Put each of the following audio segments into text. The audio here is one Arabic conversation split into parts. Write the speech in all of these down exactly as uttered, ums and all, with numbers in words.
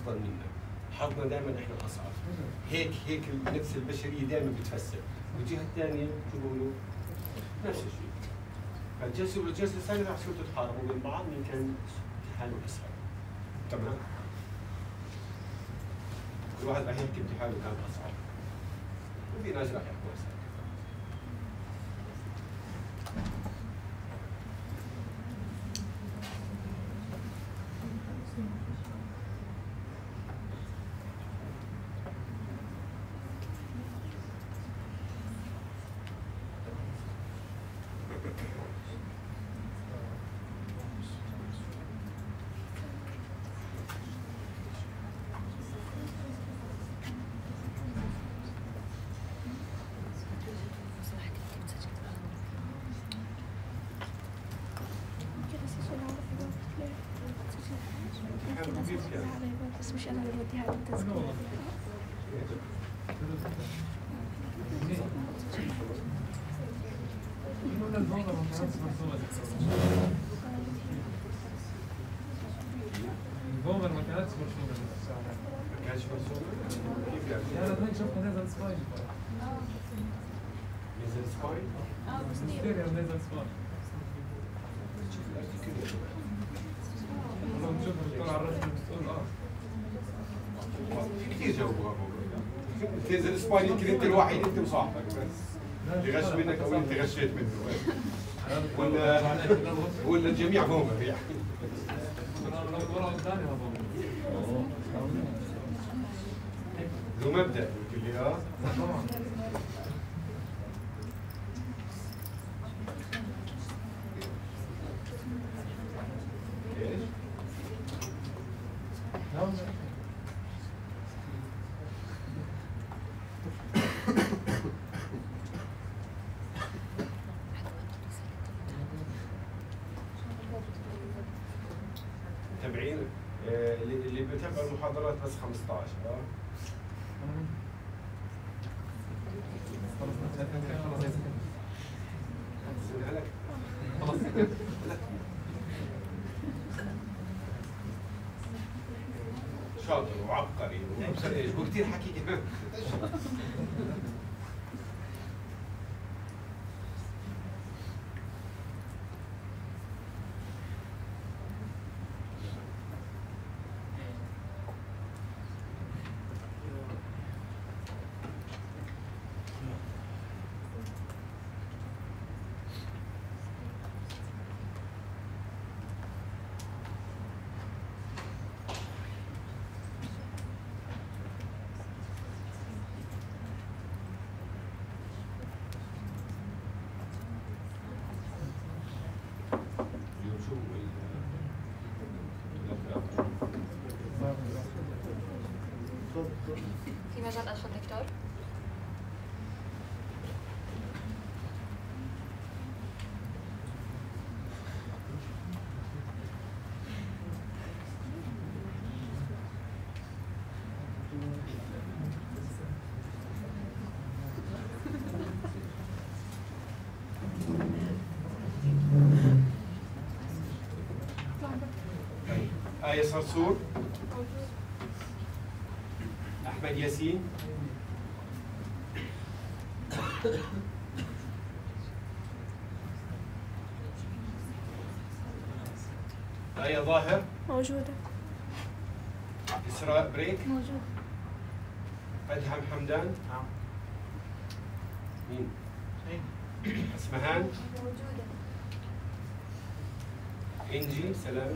افضل منا، حظنا دائما احنا اصعب. هيك هيك النفس البشريه دائما بتفسر، والجهه الثانيه بتقولوا نفس الشيء. فالجلسه والجلسه الثالثه حصلتوا تحاربوا بين بعض مين كان امتحانه اسهل. تمام؟ كل واحد راح يحكي امتحانه كان اصعب. وفي ناس راح يحكوا اسهل. بس مش انا اللي بوديها على التسجيل. الفومر ما كانتش مرسومة الساعة. ما كانش مرسومة؟ كيف يعني؟ لا لا شفنا نزل سباين. نزل سباين؟ اه بس نزل سباين. شوف الارتكل. والله نشوف الدكتور على الرجل المسؤول اه. في كثير جاوبوها فوق. تنزل سباين يمكن انت الوحيد انت وصاحبك بس. اللي غش منك او انت غشيت منه. ولا ولا الجميع فومر يعني. ذو مبدأ قلت لي اه؟ ايش؟ متابعين اللي بيتابعوا المحاضرات بس خمسة عشر اه؟ شاطر وعبقري وابصر ايش وكثير حكي كمان. في مجال ادخل دكتور؟ آية صرصور أحمد ياسين آية ظاهر موجودة. إسراء بريك موجودة. أدهم حمدان نعم. مين؟ أسمهان موجودة. إنجي سلام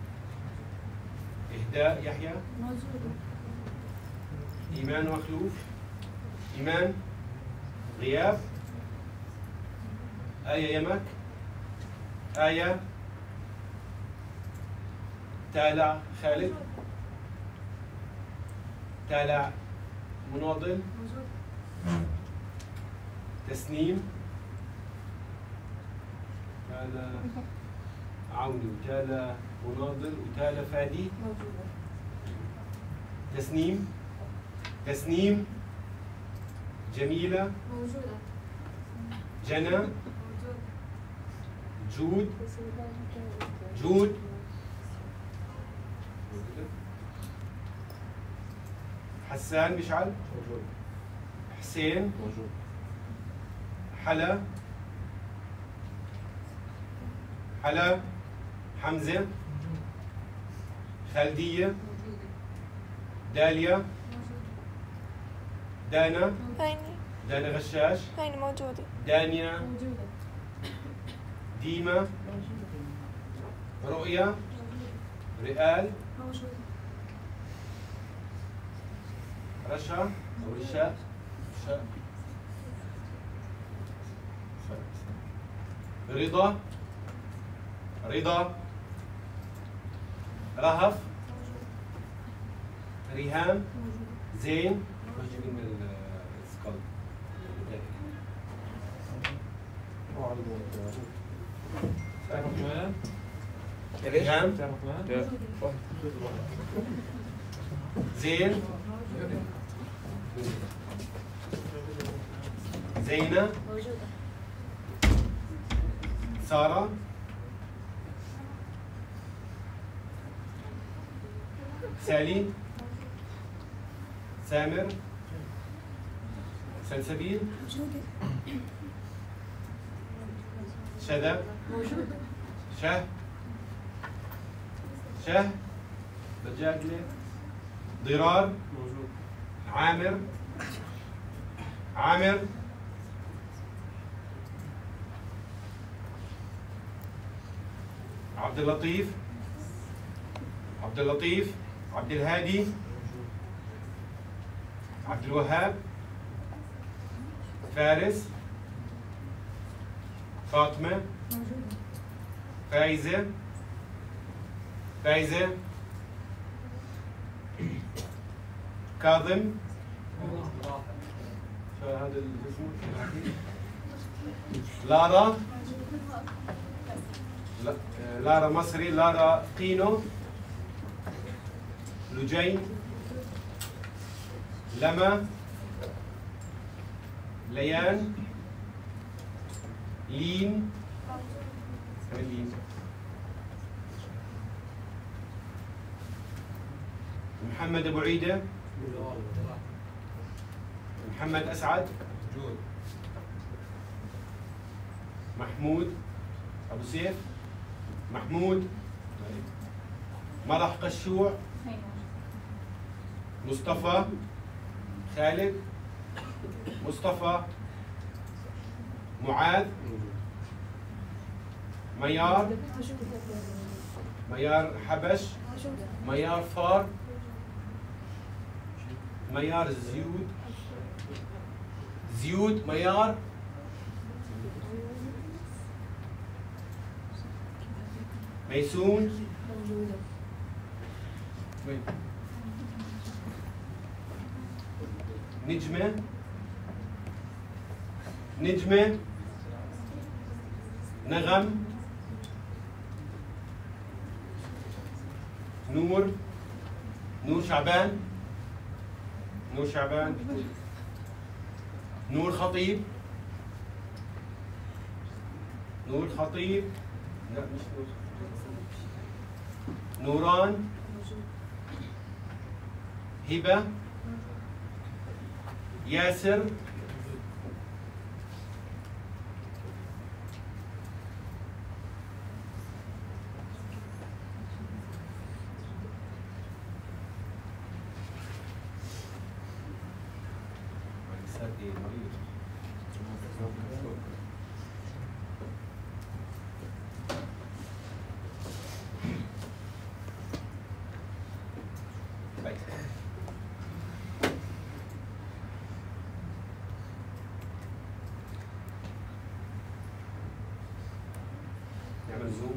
إهداء يحيى موجودة. إيمان مخلوف إيمان غياب آية يمك آية تالع خالد تالع مناضل موجودة. تسنيم تالع عوني وتالع مناضل وتالع فادي موجودة. تسنيم تسنيم جميلة موجودة. جنى موجودة. جود جود حسان مشعل موجود. حسين موجود. حلا حلا حمزة خالدية داليا دانا هيني دانا غشاش هيني موجودة. دانيا موجودة. ديما رؤيا رئال موجودة. رشا أو رشا رشا رضا رضا رهف ريهام زين موجودين من السكال تعرف عثمان؟ ريهام تعرف عثمان؟ موجودة. زين زينة موجودة. سارة سالي سامر سلسبيل موجودة. شذا موجودة. شه شه دجاجلة ضرار موجود. عامر عامر عبد اللطيف عبد اللطيف عبد الهادي عبد الوهاب فارس فاطمة موجودة. فايزة فايزة كاظم شو هذا الاسم؟ لارا لا- لارا مصري لارا قينو لجين لما ليان لين لين محمد ابو عيده محمد اسعد موجود محمود ابو سيف محمود مرح قشوع مصطفى خالد مصطفى معاذ ميار ميار حبش موجودة. ميار فار ميار زيود زيود ميار ميسون موجودة. وين؟ نجمة نجمة نغم نور نور شعبان نور شعبان نور خطيب نور خطيب لا مش نور نوران هبة ياسر نعمل زوم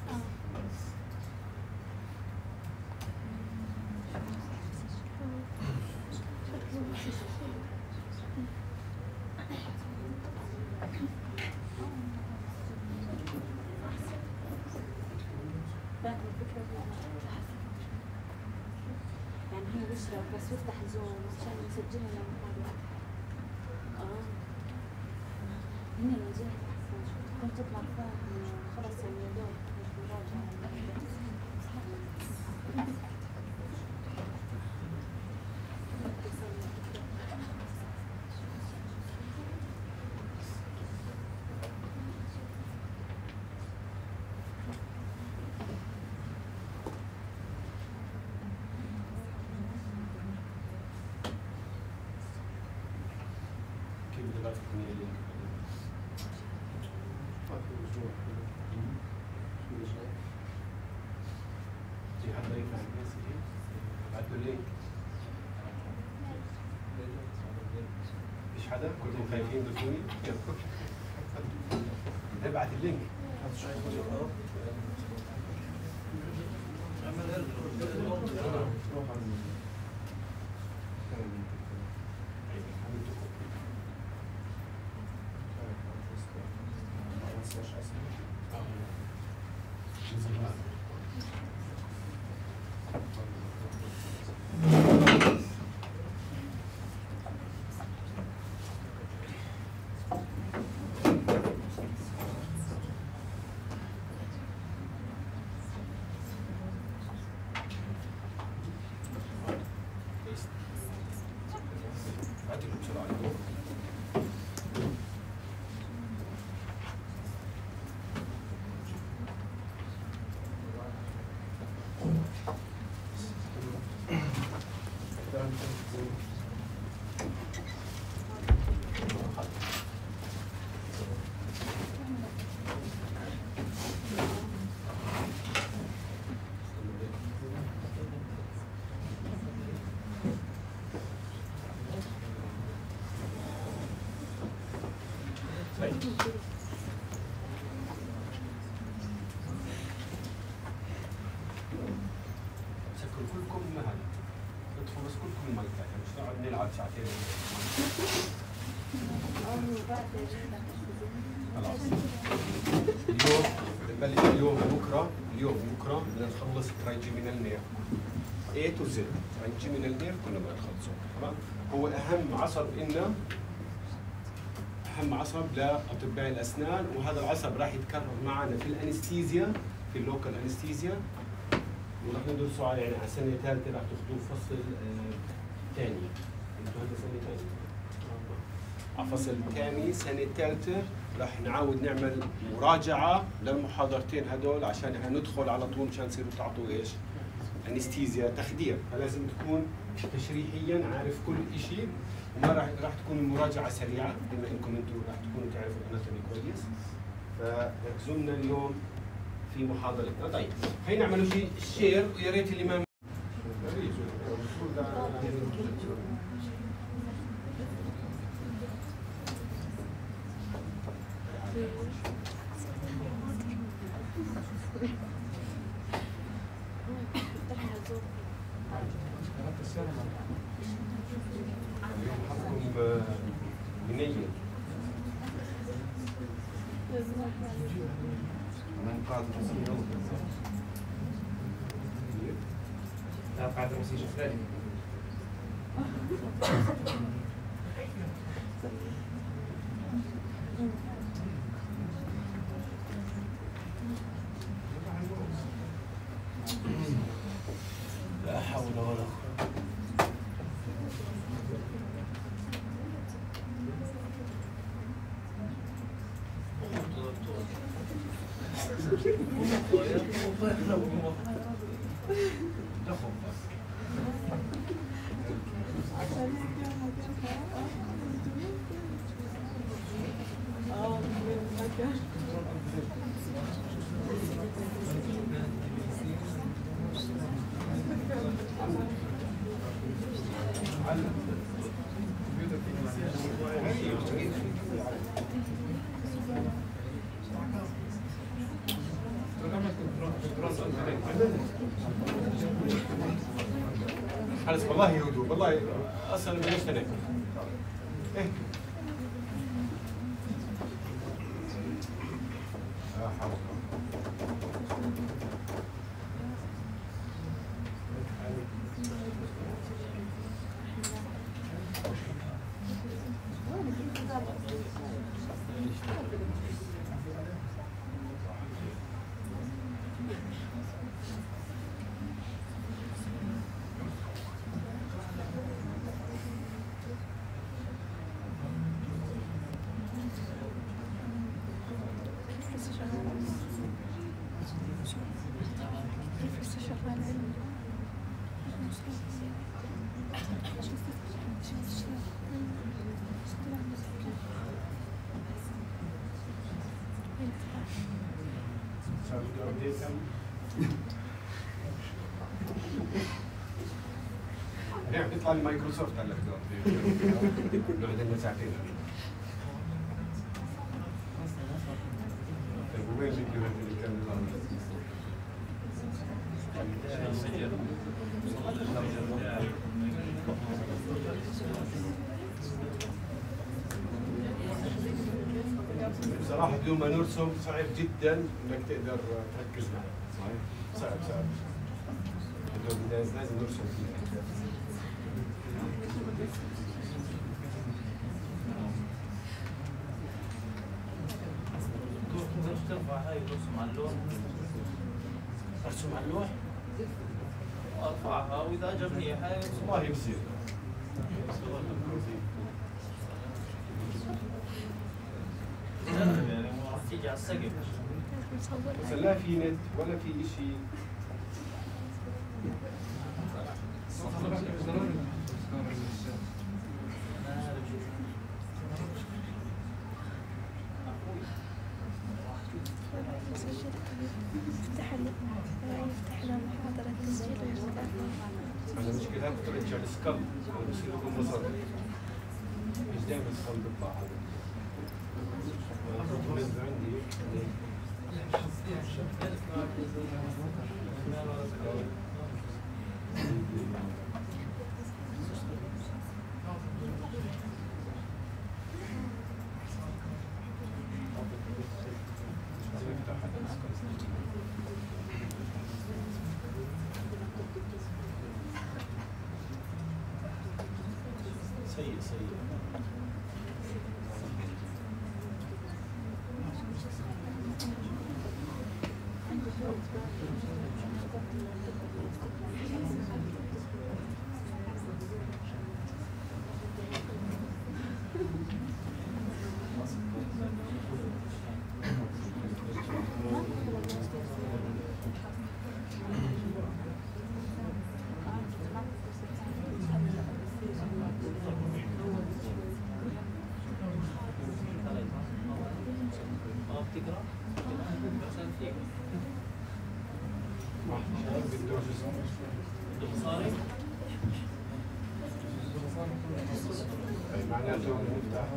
يعني هي بشرى بس يفتح زوم عشان نسجلها للمحاضرة. اه هنا الوجهة أحسن كنت تطلع فاهم خلص الموضوع مش مراجعة. من اللينك في حد يفهم الناس دي؟ بعتوا اللينك مفيش حدا؟ كلكم خايفين دخولي؟ ده بعت اللينك سكروا كلكم هذا ادخلوا بس كلكم المايكات مش نقعد نلعب ساعتين خلاص اليوم بنبلش اليوم بكره اليوم بكره بدنا نخلص ترايجيمينال نير A to Z ترايجيمينال نير كنا بدنا نخلصه تمام هو اهم عصب إلنا اهم عصب لاطباء الاسنان وهذا العصب راح يتكرر معنا في الانستيزيا في اللوكال انستيزيا ورح ندرسه على يعني على سنه ثالثه رح تاخذوه فصل ثاني آه انتوا هذا سنه ثانيه على فصل ثاني سنه ثالثه رح نعاود نعمل مراجعه للمحاضرتين هدول عشان احنا ندخل على طول مشان تصيروا تعطوا ايش؟ انستيزيا تخدير فلازم تكون تشريحيا عارف كل شيء وما راح راح تكون المراجعه سريعه بما انكم انتم راح تكونوا تعرفوا الاناتومي كويس فركزوا لنا اليوم في محاضرتنا طيب خلينا نعمل شيء شير ويا ريت اللي ما اليوم حقكم منيل من قاعد لا قاعد مسيج فلاني لا حول ولا قوة خلص والله هدوء والله اصلا بلاش تنام ايه لا حول نعم يطلع لي مايكروسوفت على الجرام نقعد لنا ساعتين. طيب وين جبت هذا اللي كان بصراحة بدون ما نرسم صعب جدا انك تقدر تركز معه. صحيح؟ صعب صعب. لازم نرسم فيها. تقدر ترفع هاي وترسم على اللوح. ارسم على اللوح؟ ارفعها واذا عجبني هاي والله بصير. يعني راح تيجي على السقف. بس لا في نت ولا في شيء. يفتح يفتح لنا محاضرة تسجيل ويرجع. أنا مشكلة بترجع السكال أنا بصير لكم مصر. مش دائما السكال بيطلع هذا. عندي سيء سيء. مصاري؟ معناته نفتح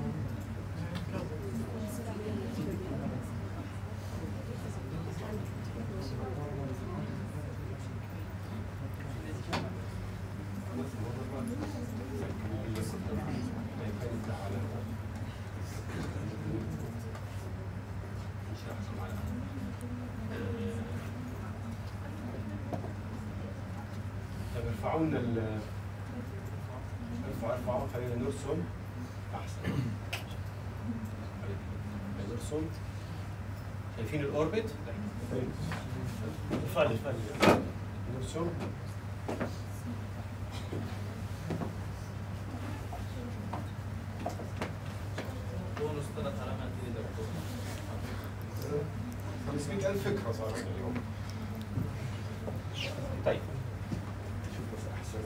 ارفعوا لنا ال ارفعوا ارفعوا خلينا نرسم احسن. خلينا نرسم. شايفين الاوربت؟ ارفع لي ارفع لي نرسم. بونص ثلاث علامات كذا دكتور. خمسمئة ألف فكرة صارت اليوم. طيب شوف بس أحسن.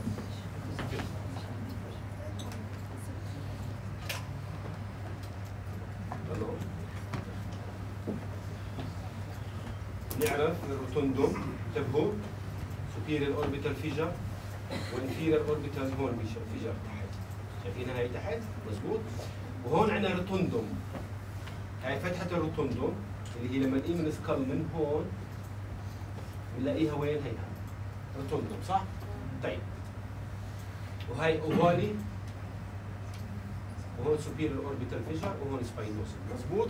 نعرف الروتوندوم انتبهوا superior orbital fissure وانفيرير اوربيتال هون فيجر تحت. شايفينها هي تحت؟ مضبوط؟ وهون عندنا روتوندوم. هاي فتحة الروتوندوم اللي هي لما نقيم السكال من هون بنلاقيها وين؟ هيها روتوندوم صح؟ طيب وهي اوفالي وهون superior orbital fissure وهون سباينوسم مضبوط؟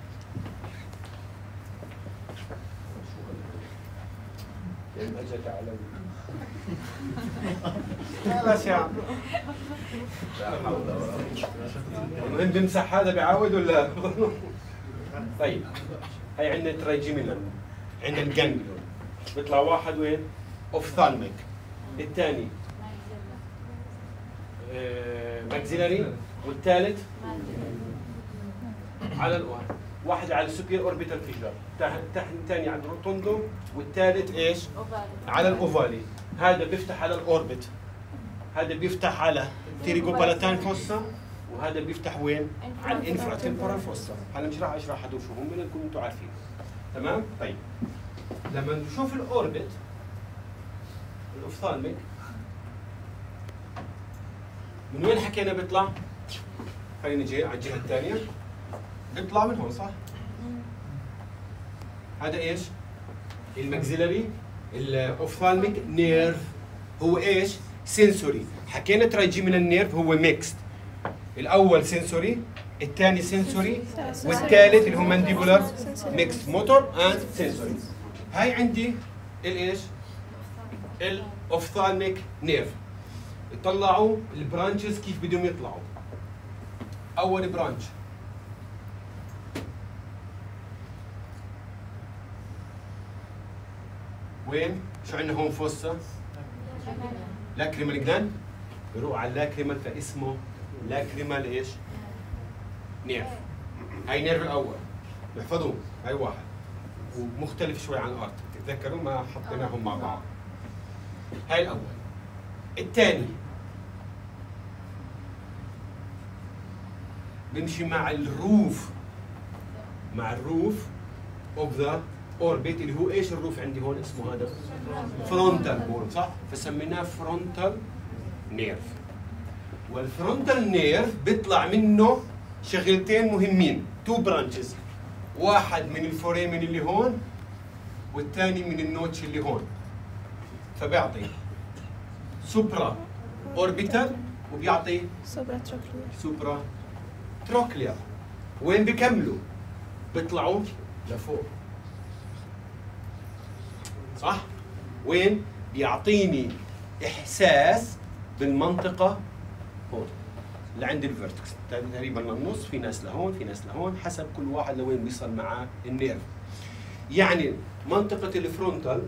اجت على خلاص يا عم لا حول ولا قوة. المهم بمسح هذا بيعاود ولا؟ طيب هي عندنا ترايجيمينال، عندنا الجانجليون بيطلع واحد وين؟ اوفثالميك، الثاني ماكسيلاري، والثالث على الواحد واحد على السوبير اوربيتال فيجر، الثاني على الروتوندوم، والثالث ايش؟ على الاوفالي. هذا بيفتح على الاوربت، هذا بيفتح على تيريجوبالاتان فوسا، وهذا بيفتح وين؟ على الانفرا تمبورال فوسا. هلا مش راح اشرح هدول شو هم لانكم انتم عارفين. تمام؟ طيب لما نشوف الاوربت الاوفثالميك من وين حكينا بيطلع؟ خلينا نجي على الجهه الثانيه. بيطلع من هون صح؟ هذا ايش؟ الماكسيلاري الاوفثالميك نيرف. هو ايش؟ سنسوري. حكينا ترى يجي من النيرف، هو ميكست. الاول سنسوري، الثاني سنسوري، والثالث اللي هو مانديبولار ميكس موتور اند سنسوري. هاي عندي الايش؟ الاوفثالميك نيرف. يطلعوا البرانشز كيف بدهم يطلعوا. اول برانش وين؟ شو عندنا هون فوسا؟ لاكريمال جلاند. بروح على اللاكريمال فاسمه لاكريمال ايش؟ نيرف. هاي نيرف الاول نحفظوه، هاي واحد ومختلف شوي عن الارت، تتذكروا ما حطيناهم مع بعض. هاي الاول. الثاني بمشي مع الروف، مع الروف اوف ذا اوربيت اللي هو ايش الروف عندي هون اسمه هذا؟ فرونتال بون صح؟ فسميناه فرونتال نيرف. والفرونتال نيرف بيطلع منه شغلتين مهمين، تو برانشز، واحد من الفوريمن اللي هون والثاني من النوتش اللي هون. فبيعطي سوبرا اوربيتال وبيعطي سوبرا تروكلير. سوبرا تروكلير. وين بيكملوا؟ بيطلعوا لفوق صح؟ وين؟ بيعطيني احساس بالمنطقه هون اللي عند الفيرتكس، تقريبا للنص، في ناس لهون، في ناس لهون، حسب كل واحد لوين بيصل معاه النيرف. يعني منطقه الفرونتال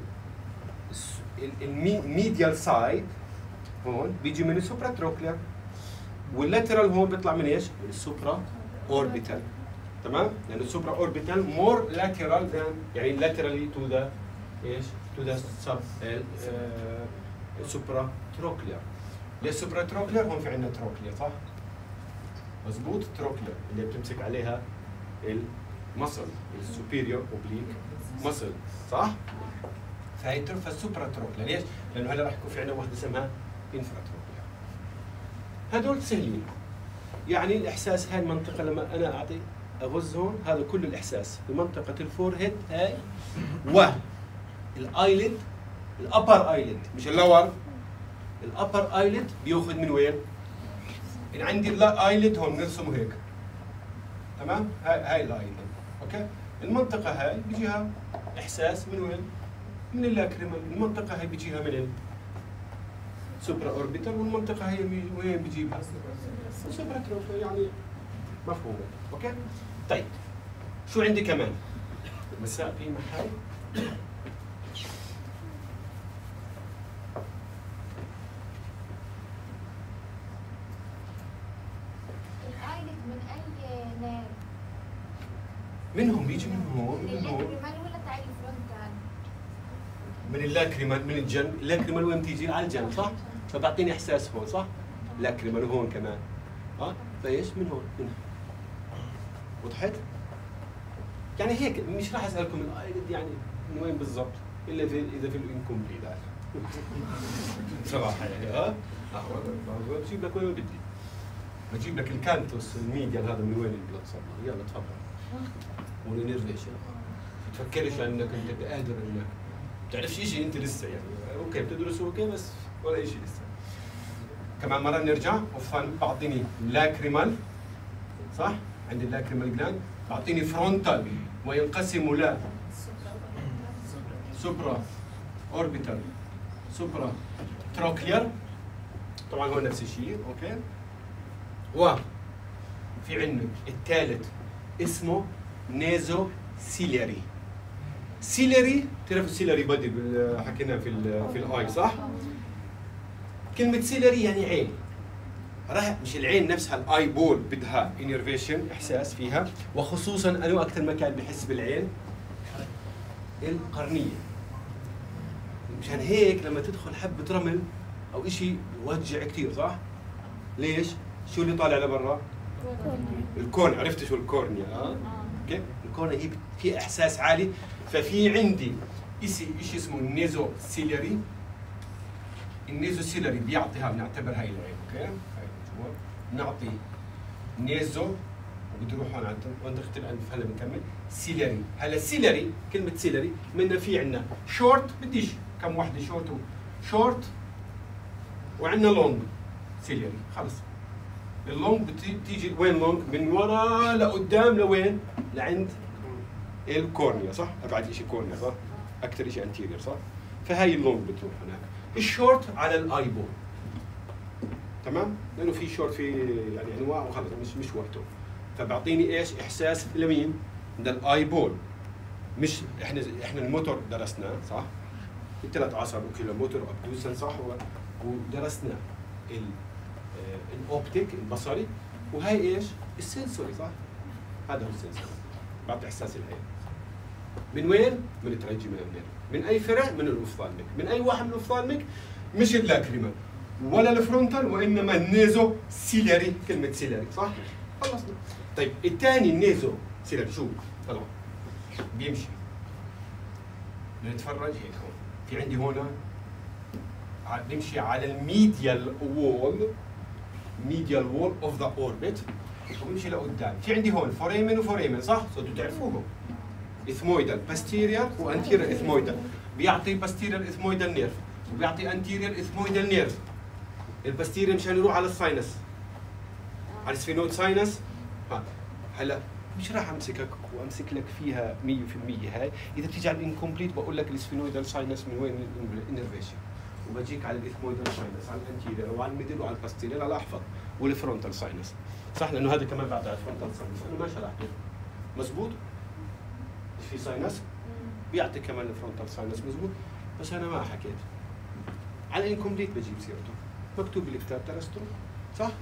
الميديال سايد هون بيجي من السوبرا تروكلير، واللاترال هون بيطلع من ايش؟ من السوبرا اوربيتال. تمام؟ لانه السوبرا اوربيتال مور لاترال ذان، يعني لاترالي تو ذا ايش؟ تو ذا سب سوبرا تروكلير. ليش سوبرا تروكلير؟ هون في عندنا تروكلير صح؟ مضبوط. تروكلير اللي بتمسك عليها المصل السوبيريور اوبليك مصل صح؟ فهي فالسوبرا تروكلير. ليش؟ لانه هلا راح يكون في عندنا واحده اسمها انفرا تروكلير. هدول سهلين. يعني الاحساس هاي المنطقه لما انا اعطي اغز هون، هذا كل الاحساس في منطقه الفور هيد هاي، والايلid الابر ايلid مش اللور. الابر ايلid بياخذ من وين؟ يعني عندي الايلid هون بنرسمه هيك تمام؟ هاي هاي الايلid اوكي؟ المنطقه هاي بيجيها احساس من وين؟ من اللاكريمال. المنطقه هاي بيجيها من سوبرا اوربيتال، والمنطقه هي وين بيجيبها؟ سوبرا تروكلير. يعني مفهومه اوكي؟ طيب شو عندي كمان؟ مساء في محل منهم بيجي من هون من هون من اللاكريمال من الجنب. اللاكريمال وين بتيجي؟ على الجنب صح؟ فبعطيني احساس هون صح؟ لاكريمال وهون كمان ها؟ فايش؟ من هون من هون. وضحت؟ يعني هيك مش راح اسالكم الايلد يعني من وين بالضبط الا في اذا في الانكمبليت صراحه يعني ها؟ بجيب لك وين بدي. بجيب لك الكانتوس الميديال هذا من وين البلد صار. يلا تفضل. ونيرفيشن. ما تفكرش انك انت قادر انك بتعرفش شيء انت لسه يعني اوكي بتدرسه اوكي بس ولا شيء لسه. كمان مره نرجع وفان بعطيني لاكريمال صح؟ عندي اللاكريمال جلاند بعطيني فرونتال وينقسم ل سوبرا اوربيتال سوبرا تروكلير. طبعا هو نفس الشيء اوكي. وفي عندنا الثالث اسمه نيزو سيلياري. سيلياري تعرفوا السيلياري بادي حكينا في ال في الاي صح؟ كلمة سيلياري يعني عين. راح مش العين نفسها الاي بول بدها انيرفيشن احساس فيها، وخصوصا انه اكثر مكان بحس بالعين القرنية. مشان هيك لما تدخل حبة رمل او شيء بوجع كثير صح؟ ليش؟ شو اللي طالع لبرا؟ الكورنيا. عرفت شو الكورنيا ها؟ اوكي؟ الكورنيا هي في احساس عالي، ففي عندي شيء شيء اسمه النيزو سيلري. النيزو سيلري بيعطيها، بنعتبر هاي العين، اوكي؟ هاي جوا بنعطي نيزو، وبده يروح هون عند منطقة الأنف. هلا بنكمل سيلري. هلا سيلري، كلمة سيلري منا في عندنا شورت، بديش كم وحدة شورت شورت، وعندنا لونج سيلري. خلص اللونج بتيجي وين لونج؟ من ورا لقدام لوين؟ لعند الكورنيا، صح؟ أبعد شيء كورنيا، صح؟ أكثر شيء انتيريور، صح؟ فهي اللونج بتروح هناك. الشورت على الاي بول، تمام؟ لانه في شورت في يعني انواع وخلص مش مش وقته. فبعطيني ايش؟ احساس لمين؟ للاي بول. مش احنا احنا الموتور درسناه، صح؟ الثلاث عصب وكيلو موتور ابدوسن، صح؟ ودرسنا الاوبتيك البصري، وهي ايش؟ السنسوري، صح؟ هذا هو السنسوري، بعطي احساس العين. من وين؟ من التراجيمينال نيرف. من اي فرع؟ من الاوفثالميك. من اي واحد من الاوفثالميك؟ مش اللاكريمال ولا الفرونتال، وانما النيزو سيلري. كلمه سيلري، صح؟ خلصنا. طيب الثاني النيزو سيلري شو؟ طلع بيمشي. نتفرج هيك هون. في عندي هون بيمشي على الميديال وول، ميديال وول اوف ذا اوربت، وبيمشي لقدام. في عندي هون فوريمن وفوريمن، صح؟ صرتوا تعرفوهم. اثمويدال باستيريال وانتيريال اثمويدال. بيعطي باستيريال اثمويدال نيرف، وبيعطي انتيريال اثمويدال نيرف. الباستيريال مشان يروح على الساينس، على السفينويد ساينس. ها هلا مش راح امسكك وامسك لك فيها مية بالمية. هاي اذا بتيجي على الانكمبليت بقول لك السفينويدال ساينس من وين الانرفيشن، وبجيك على الاثمويدال ساينس، على الانتيريال وعلى الميدل وعلى الباستيريال على احفظ، والفرونتال ساينس، صح؟ لانه هذا كمان بعد على الفرونتال ساينس انا ما شرحته. مزبوط؟ في ساينس بيعطي كمان الفرونتال ساينس، مزبوط؟ بس انا ما حكيت. على الانكمبليت بجيب سيرته، مكتوب بالكتاب درسته، صح؟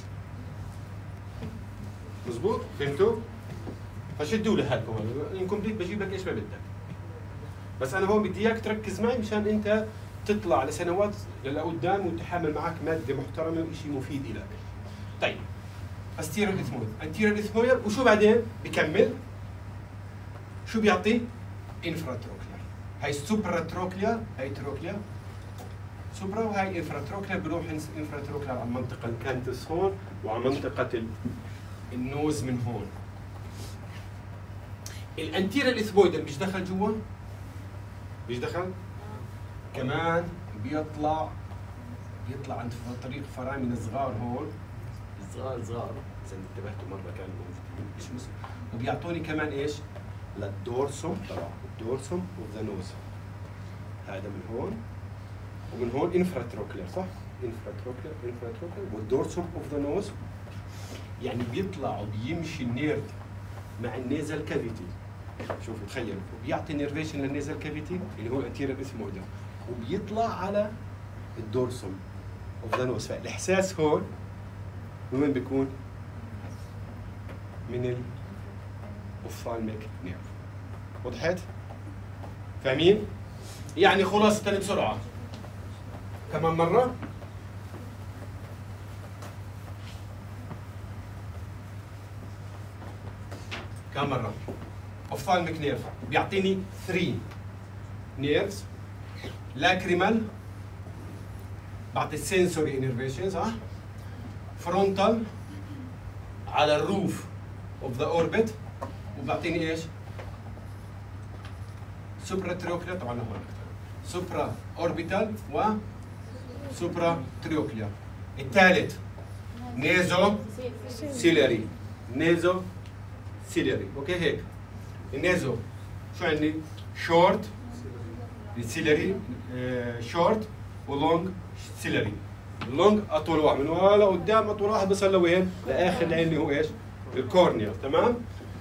مزبوط؟ فهمتوا؟ فشدوا لي هالكم الانكمبليت بجيب لك ايش ما بدك. بس انا هون بدي اياك تركز معي مشان انت تطلع لسنوات لقدام وتحمل معك ماده محترمه وشيء مفيد لك. طيب استيرال اثمويد، انتيرال اثمويد، وشو بعدين؟ بكمل شو بيعطي؟ انفراتروكلير. هاي سوبرا تروكلير، هاي تروكلير سوبرا، وهاي انفراتروكلير. بروح انفراتروكلير على منطقه الكانتس هون، وعلى منطقه النوز من هون. الانتيرال اثمويدال مش دخل جوا؟ مش دخل؟ كمان بيطلع بيطلع عند طريق فرامل صغار هون، صغار صغار اذا انتبهتوا مره كانوا موجودين، ايش مسك، وبيعطوني كمان ايش؟ للدورسوم تبع الدورسوم اوف ذا نوز. هذا من هون ومن هون انفراتروكلير، صح؟ انفراتروكلير انفراتروكلير والدورسوم اوف ذا نوز. يعني بيطلع وبيمشي النيرف مع النيزل كافيتي. شوفوا تخيلوا، وبيعطي نيرفيشن للنيزل كافيتي اللي هو الانتيريال اثمويدال، وبيطلع على الدورسوم اوف ذا نوز. فالاحساس هون من وين بيكون؟ من الاوفثالميك نيرف. وضحت؟ فاهمين؟ يعني خلاصة بسرعة كمان مرة. كم مرة؟ اوفثالميك نيرف بيعطيني ثلاثة نيرفز. لاكريمال بعطي السنسوري انرفيشن، صح؟ فرونتال على الروف اوف ذا اوربت، وبعطيني ايش؟ سوبرا تريوكلير، طبعا هون سوبرا اوربيتال و سوبرا تريوكلير. الثالث نيزو سيلري، نيزو سيلري، اوكي هيك. النيزو شو عندي؟ شورت السيلري، شورت ولونج سيلري. اللونج اطول واحد من ورا لقدام، اطول واحد بيصل لوين؟ لاخر العين اللي هو ايش؟ الكورنيا، تمام؟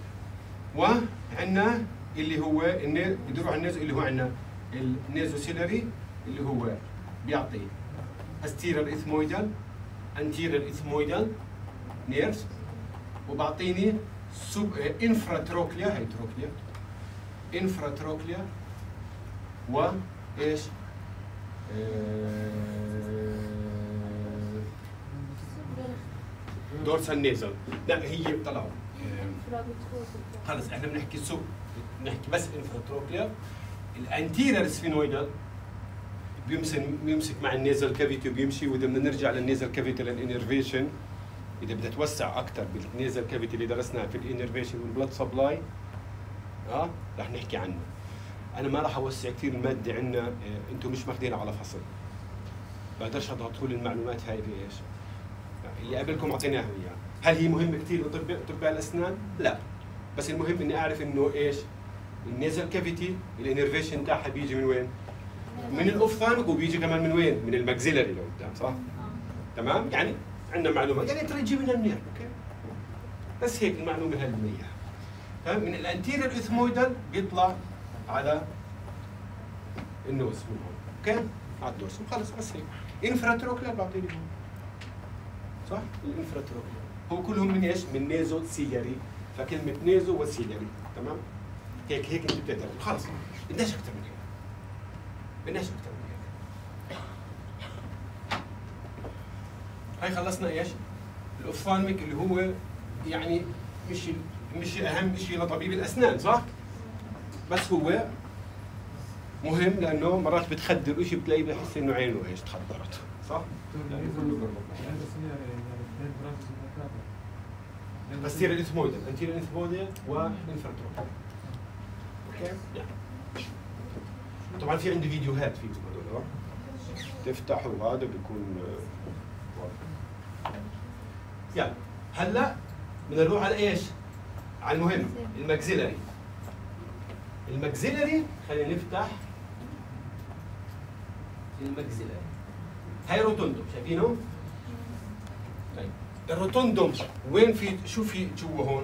وعندنا اللي هو الني... بدي اروح على النيزو اللي هو عندنا النيزو سيلري اللي هو بيعطي استيرال اثمويدال، انتيرال اثمويدال نيرفز، وبعطيني سوب انفراتروكليا، هي تروكليا انفراتروكليا وايش؟ دورسال نيزل. لا هي طلعوا خلص احنا بنحكي سوب، بنحكي بس انفراتروكليا. الانتيرير سفينويدال بيمسك بيمسك مع النيزل كافيتي وبيمشي، واذا بدنا نرجع للنيزل كافيتي للانرفيشن، اذا بدها توسع اكثر بالنيزل كافيتي اللي درسناها في الانرفيشن والبلد سبلاي اه رح نحكي عنه. انا ما راح اوسع كثير الماده عندنا، اه انتم مش ماخذينها على فصل، بقدرش اضغط كل المعلومات هاي في ايش اللي قبلكم اعطيناها اياها. هل هي مهمه كثير لاطباء اطباء الاسنان؟ لا، بس المهم اني اعرف انه ايش النيزل كافيتي الانرفيشن تاعها بيجي من وين؟ من الاوفثالميك، وبيجي كمان من وين؟ من الماكسيلري لقدام، صح؟ تمام؟ يعني عندنا معلومه، يعني ترى تجي من النير، اوكي؟ بس هيك المعلومه هاي اللي اياها. تمام؟ من الانتيرير اثمويدال بيطلع على النوز من هون، اوكي؟ على الدورسوم، خلص بس هيك. انفراتروكلر بعطيني هون. صح؟ الانفراتروكلر هو كلهم من ايش؟ من نيزو سيلري، فكلمه نيزو وسيلري، تمام؟ هيك هيك انت بتقدر، خلص بدناش اكثر من هيك. بدناش اكثر من هيك. هاي خلصنا ايش؟ الاوفثالميك اللي هو يعني مش مش اهم شيء لطبيب الاسنان، صح؟ بس هو مهم لانه مرات بتخدر شيء بتلاقيه بحس انه عينه ايش تخدرت، صح؟ بستير الاسمويدال، انتير الاسمويدال والانفرتروكلر. اوكي؟ يعني. طبعا في عندي فيديوهات فيكم هذول، تفتحوا وهذا بيكون واضح. يلا هلا بدنا نروح على ايش؟ على المهم الماكسيلري. الماكسيلري خلينا نفتح الماكسيلري. هاي روتوندوم، شايفينه؟ طيب الروتوندوم وين في شو في جوا هون؟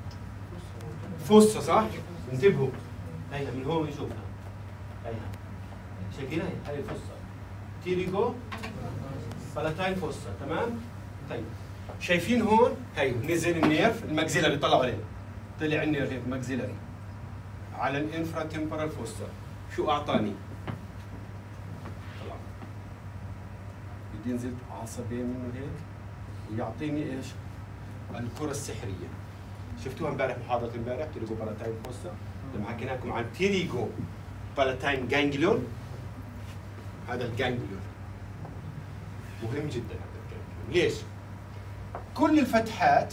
فوسا، صح؟ انتبهوا. هيها من هون نشوفها. هيها شايفينها؟ هاي الفوسا. تيريجو بالاتاين فوسا، تمام؟ طيب شايفين هون؟ هي نزل النيرف الماكسيلري، طلعوا عليه. طلع النيرف هيك ماكسيلري على الانفرا تمبرال فوسا. شو اعطاني؟ طلع بدي ينزل عصبين منه هيك ويعطيني ايش؟ الكرة السحرية. شفتوها امبارح محاضرة امبارح تيريجو بالاتاين فوسا لما حكينا لكم عن تيريجو بالاتاين جانجليون. هذا الجانجليون مهم جدا، هذا الجانجليون. ليش؟ كل الفتحات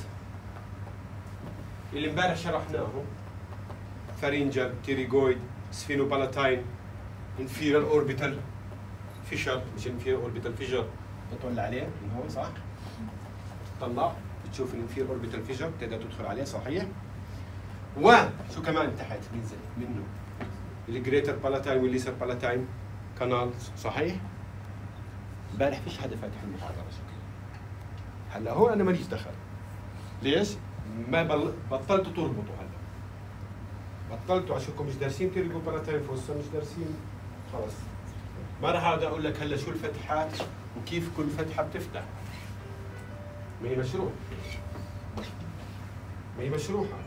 اللي امبارح شرحناهم فارينجال، تيريجويد، سفينوبالاتاين، انفيرال اوربيتال فيشر، مش انفيرال اوربيتال فيشر، بتطلع عليه من هون، صح؟ تطلع بتشوف الانفيرال اوربيتال فيشر، بتقدر تدخل عليه، صحيح؟ وشو كمان تحت بينزل منه؟ الجريتر بالاتاين والليسر بالاتاين كانال، صحيح؟ امبارح فيش حدا فاتح المحاضرة شكله. هلا هون انا ماليش دخل. ليش؟ ما بل... بطلتوا تربطوا هلا. بطلتوا عشانكم مش دارسين تيريجو بالاتاين فوسا، مش دارسين خلص. ما راح اقعد اقول لك هلا شو الفتحات وكيف كل فتحة بتفتح. ما هي مشروع. ما هي مشروحة.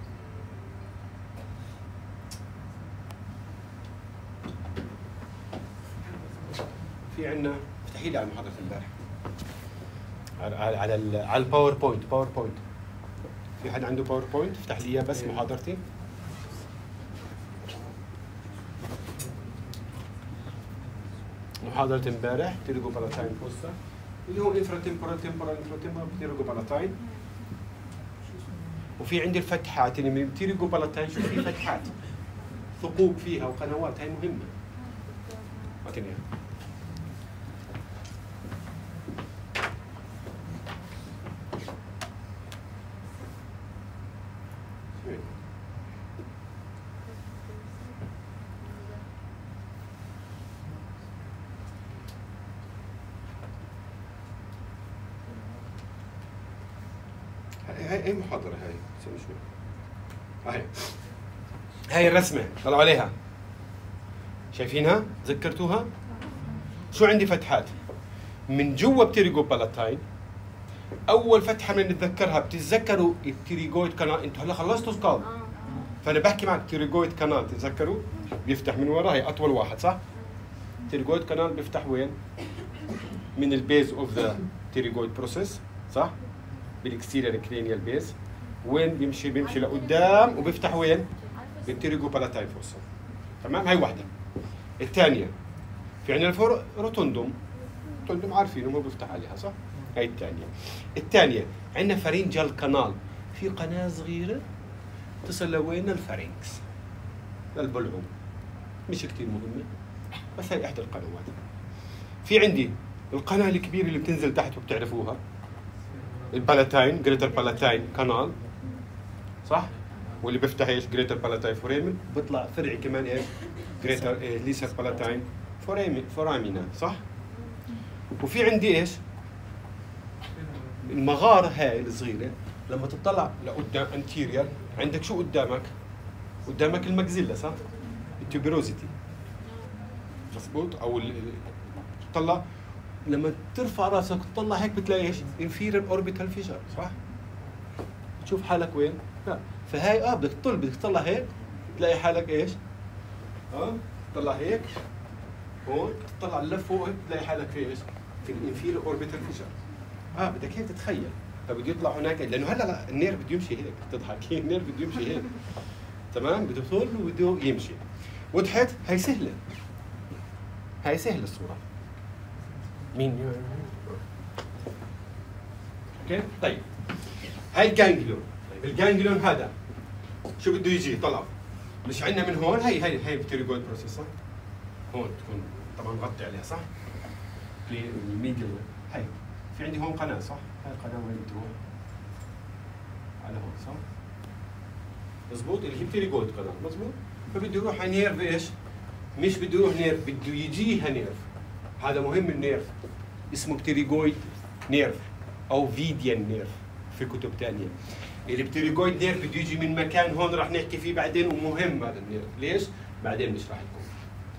في عندنا افتحي لي على محاضرة امبارح. على على على, على الباوربوينت، باوربوينت. في حد عنده باوربوينت؟ افتح لي اياه بس محاضرتي. محاضرة امبارح تيريجو بالاتاين فوسا اللي هو انفرا تمبورال تمبورال انفرا تمبورال تيريجو بالاتاين. وفي عندي الفتحات اللي من تيريجو بالاتاين، شوف في فتحات ثقوب فيها وقنوات، هاي مهمة. اعطيني اياها. هاي اي محاضرة هاي؟ سوي شوي. هاي هاي الرسمة طلعوا عليها. شايفينها؟ تذكرتوها؟ شو عندي فتحات؟ من جوا بتيريجو بالاتاين. أول فتحة من نتذكرها بتتذكروا التيريجويد كانال، أنتوا هلا خلصتوا سكال. فأنا بحكي معك تيريجويد كانال، تتذكروا؟ بيفتح من ورا، هي أطول واحد، صح؟ تيريجويد كانال بيفتح وين؟ من البيز اوف ذا تيريجويد بروسيس، صح؟ بالاكستيرير كرينيال بيز. وين بيمشي؟ بيمشي لقدام وبيفتح وين؟ بالتيريجو بالاتاين فوسا. تمام؟ هاي واحده. الثانيه في عندنا الفور روتوندوم، روتوندوم عارفينه هو بيفتح عليها صح؟ هاي الثانيه. الثانيه عندنا فارنجال كانال، في قناه صغيره تصل لوين؟ الفارنكس، للبلعوم، مش كثير مهمه بس هاي احدى القنوات. في عندي القناه الكبيره اللي بتنزل تحت وبتعرفوها، البالاتاين، جريتر بالاتاين كانال صح؟ واللي بيفتح ايش؟ جريتر بالاتاين فورامين، بيطلع فرعي كمان ايش؟ جريتر إيه ليسر بالاتاين فورامين فورامينا صح؟ وفي عندي ايش؟ المغاره هاي الصغيره لما تطلع لقدام انتيرير، عندك شو قدامك؟ قدامك المجزله صح؟ التوبيروزيتي مظبوط؟ او تطلع لما ترفع راسك وتطلع هيك بتلاقي ايش؟ انفيرير اوربيتال فيجر صح؟ تشوف حالك وين؟ لا فهاي اه بدك تطل بدك تطلع هيك تلاقي حالك ايش؟ اه تطلع هيك هون تطلع للفوق فوق تلاقي حالك في ايش؟ في الانفيرير اوربيتال فيجر. اه بدك هيك تتخيل فبده يطلع هناك لانه هلا لا النير بده يمشي هيك تضحك النير بده يمشي هيك تمام؟ بده يطول وبده يمشي. وضحت؟ هاي سهله هاي سهله الصوره. مين؟ اوكي طيب هاي الجانجليون، الجانجليون هذا شو بده يجي طلع مش عندنا من هون، هي هي هي بتيريجويد بروسيس صح؟ هون تكون طبعا مغطي عليها صح؟ الميدل هي في عندي هون قناه صح؟ هاي القناه وين بتروح؟ على هون صح؟ مضبوط اللي هي بتيريجويد قناه مضبوط؟ فبده يروح على نيرف ايش؟ مش بده يروح نيرف بده يجيها نيرف. هذا مهم النيرف اسمه بتيريجويد نيرف او فيديان نيرف في كتب ثانيه. البتيريجويد نيرف بده يجي من مكان هون راح نحكي فيه بعدين ومهم هذا النيرف، ليش؟ بعدين مش راح يكون.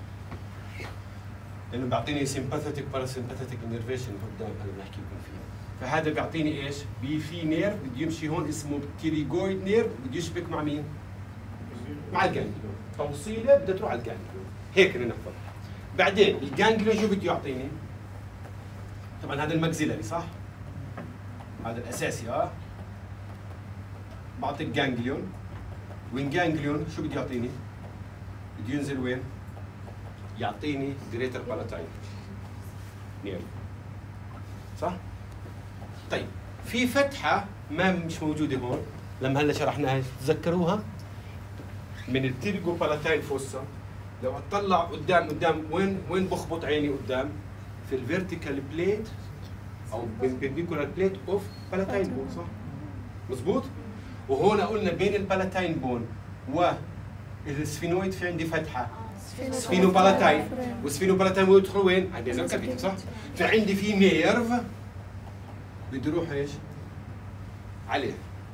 لانه بيعطيني سمباثيك باراسمباثيك انرفيشن قدام هذا اللي بحكي لكم فيه. فهذا بيعطيني ايش؟ بي في نيرف بده يمشي هون اسمه بتيريجويد نيرف بده يشبك مع مين؟ مع الجانجليون. توصيله بدها تروح على الجانجليون. هيك بدنا نحفظ. بعدين الجانجليون شو بده يعطيني؟ طبعا هذا الماكسيلاري صح؟ هذا الاساسي اه بعطي الجانجليون والجانجليون شو بده يعطيني؟ بده ينزل وين؟ يعطيني جريتر بالاتاين نيرف صح؟ طيب في فتحة ما مش موجودة هون لما هلا شرحناها تتذكروها من التيرجو بالاتاين فوسا. لو اطلع قدام قدام وين وين بخبط عيني قدام؟ في الفيرتيكال بليت او بالبيربيكولار بليت اوف بالاتاين بون صح؟ مزبوط؟ وهون قلنا بين البالاتاين بون والسفينويد في عندي فتحه سفينو بالاتاين والسفينو بالاتاين يدخل وين؟ عند النيزل كافيتي صح؟ فعندي في نيرف بده يروح ايش؟ عليه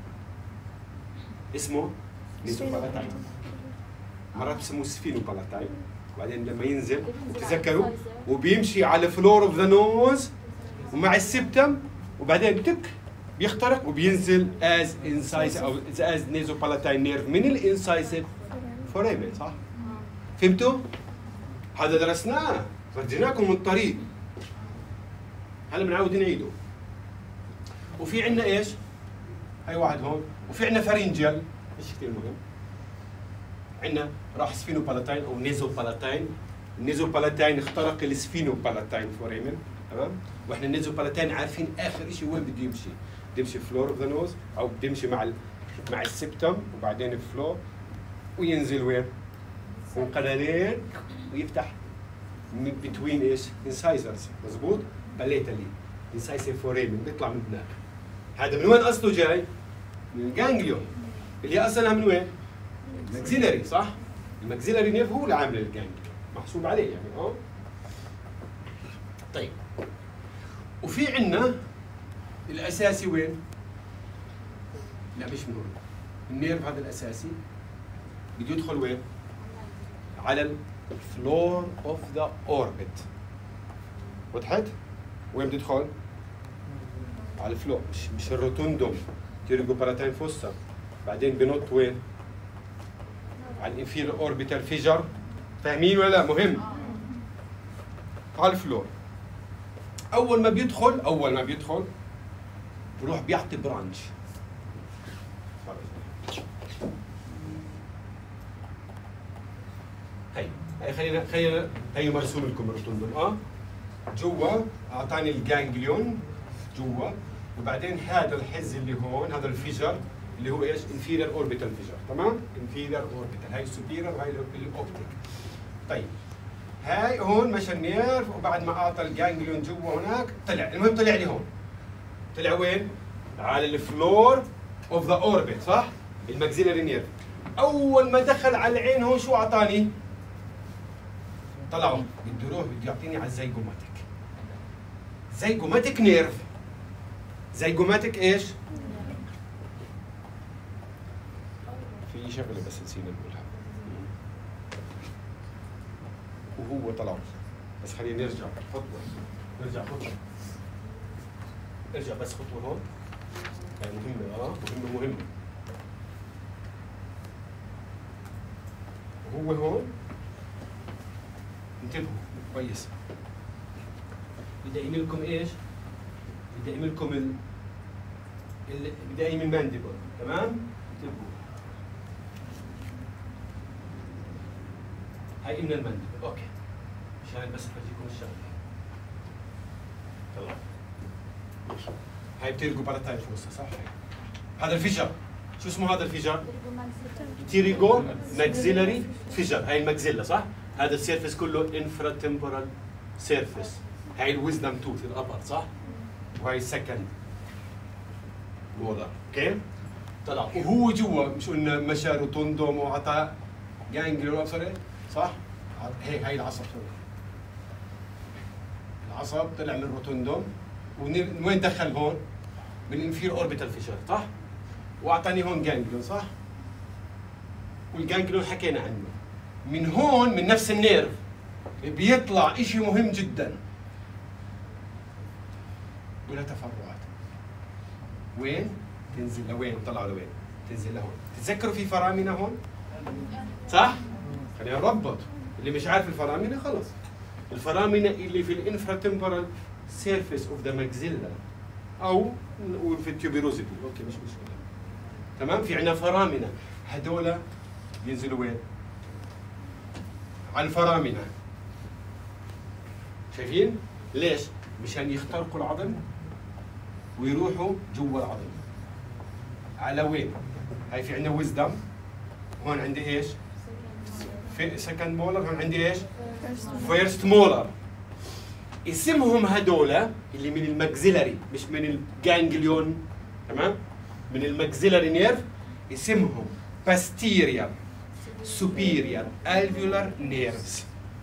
اسمه نيزو بالاتاين، مرات بسموه سفينو بالاتاين، وبعدين لما ينزل تذكروا وبيمشي على فلور اوف ذا نوز ومع السبتم وبعدين تك بيخترق وبينزل از انسايس او از نيزو بالاتاين نيرف من الانسايسيف فورامين صح؟ فهمتوا؟ هذا درسناه فرجيناكم الطريق هلا بنعود نعيده. وفي عندنا ايش؟ هاي واحد هون وفي عندنا فارنجيال مش كثير مهم. عندنا راح سفينو بالاتاين او نيزو بالاتاين. النيزو بالاتاين اخترق السفينو بالاتاين فورامين تمام؟ واحنا النيزو بالاتاين عارفين اخر شيء وين بده يمشي. بده يمشي فلور اوف ذا نوز او بده يمشي مع ال مع السبتم وبعدين الفلور وينزل وين؟ من قنالين ويفتح بتوين ايش؟ انسايزرز مضبوط؟ باليتالي انسايسيف فورامين بيطلع من هناك. هذا من وين اصله جاي؟ من الجانجليون اللي هي اصلها من وين؟ الماكسيلاري صح؟ الماكسيلاري نيرف هو اللي عامل الجانجليون محسوب عليه يعني اه. طيب وفي عندنا الاساسي وين؟ لا مش من هون. النيرف هذا الاساسي بده يدخل وين؟ على الفلور اوف ذا اوربت. وضحت؟ وين بده يدخل؟ على الفلور مش مش الروتوندوم تيرجو بالاتاين فوسا. بعدين بنط وين؟ على الانفيريور اوربيتال فيجر. فاهمين ولا لا؟ مهم. على الفلور. اول ما بيدخل اول ما بيدخل بروح بيعطي برانش. هي هي خلينا خلينا هي مرسوم لكم الروتوندوم اه جوا اعطاني الجانجليون جوا، وبعدين هذا الحز اللي هون هذا الفيجر اللي هو ايش؟ انفيرير اوربيتال فيجر، تمام؟ انفيرير اوربيتال، هاي السوبيرير وهي الاوبتيك. طيب هاي هون مشى النيرف، وبعد ما اعطى الجانجليون جوا هناك طلع، المهم طلع لي هون. طلع وين؟ على الفلور اوف ذا اوربت، صح؟ الماكسيلاري نيرف. اول ما دخل على العين هون شو اعطاني؟ طلعوا بده يروح بده يعطيني على الزيجوماتيك. زيجوماتيك نيرف. زيجوماتيك ايش؟ في شغله بس نسينا نقولها. وهو طلع، بس خلينا نرجع خطوه، نرجع خطوه. ارجع بس خطوه هون. هاي مهمه اه مهمه مهمه. وهو هون انتبهوا كويس. بدي اعمل لكم ايش؟ بدي اعمل لكم ال ال بدي اعمل مانديبل، تمام؟ انتبهوا. هاي من المانديبل، اوكي. مشان بس افرجيكم الشغله. طلع. هاي بتيرجو باراتايل فوسا، صح؟ هذا الفيجر، شو اسمه هذا الفيجر؟ تيريجو ماكسيلاري فيجر، هاي الماكسيلا صح؟ هذا السيرفيس كله انفرا تمبورال سيرفيس. هاي الويزدم توث الابر صح؟ وهي السكند مولر، اوكي؟ طلع وهو جوا مش قلنا مشى روتوندوم وعطى جانجليون ابصري صح؟ هيك هاي العصب شو؟ العصب طلع من روتوندوم وين دخل هون؟ من الانفير اوربيتال فيشر صح؟ واعطاني هون جانجليون صح؟ والجانجليون حكينا عنه. من هون من نفس النيرف بيطلع شيء مهم جدا. ولا تفرعات. وين؟ تنزل لوين؟ طلعوا لوين؟ تنزل لهون. تتذكروا في فرامنة هون؟ صح؟ خلينا نربط. اللي مش عارف الفرامنة خلص. الفرامنة اللي في الانفراتمبرال سيرفيس اوف ذا ماكسيلا او في التيوبيروزيتي، اوكي مش مشكلة. تمام؟ في عندنا فرامنة، هذول بينزلوا وين؟ على الفرامنة. شايفين؟ ليش؟ مشان يخترقوا العظم ويروحوا جوا العظم. على وين؟ هاي في عندنا ويزدم، هون عندي ايش؟ في سكند مولر، هون عندي ايش؟ فيرست مولر. اسمهم هدول اللي من الماكسيلاري مش من الجانجليون، تمام؟ من الماكسيلاري نيرف، اسمهم posterior superior alveolar nerves.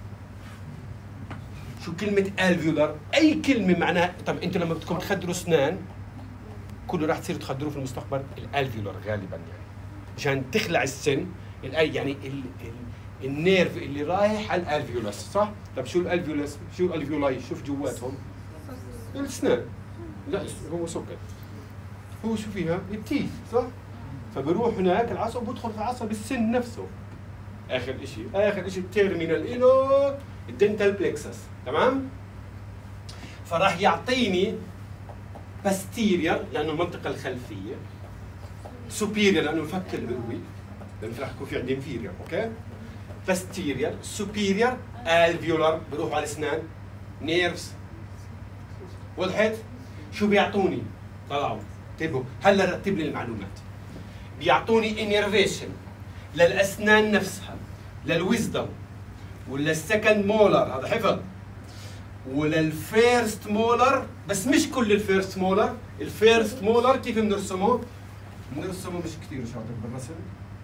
شو كلمة alveolar؟ أي كلمة معناها، طب أنتوا لما بدكم تخدروا أسنان كله راح تصيروا تخدروه في المستقبل الالفيولار غالبا يعني مشان تخلع السن الأي يعني ال ال النيرف اللي رايح على الالفيولس صح؟ طب شو الالفيولس؟ شو الالفيولاي؟ شوف جواتهم الأسنان. لا هو سكر. هو شو فيها؟ التيث صح؟ فبروح هناك العصب بدخل في عصب السن نفسه. اخر شيء اخر شيء التيرمينال إله الدنتال بلكسس، تمام؟ فراح يعطيني باستيرير لانه المنطقه الخلفيه، سوبيرير لانه الفك العلوي، لانه راح يكون في عندي انفيرير، اوكي؟ باستيرير، سوبيرير، الفيولار بروحوا على الاسنان، نيرفز. وضحت؟ شو بيعطوني؟ طلعوا انتبهوا، هلا رتب لي المعلومات. بيعطوني انيرفيشن للاسنان نفسها، للويزدم وللسكند مولر، هذا حفظ، وللفيرست مولر، بس مش كل الفيرست مولر، الفيرست مولر كيف بنرسمه؟ بنرسمه مش كثير شاطر بالرسم.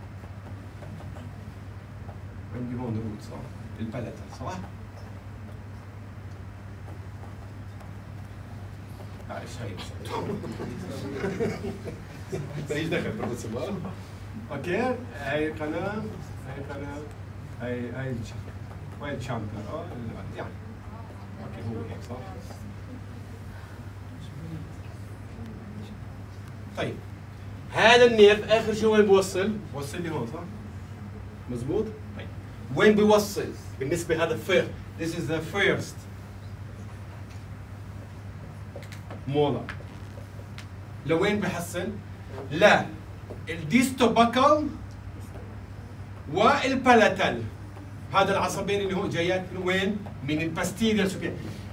عندي هون روت صح؟ البلتة صح؟ معلش هاي ماليش دخل بالرسم. اوكي؟ هاي قناة، هاي قناة، هاي هاي هاي الشامبر اه يعني اوكي هو هيك صح؟ طيب هذا النيرف اخر شيء وين بوصل؟ بوصل لي هون صح؟ مزبوط؟ طيب وين بيوصل؟ بالنسبة هذا فير this is the first molar. لوين بحصل؟ لا الديستوباكال والبالاتال هذا العصبين اللي هو جايات من وين؟ من الباستيريال سوبيريور.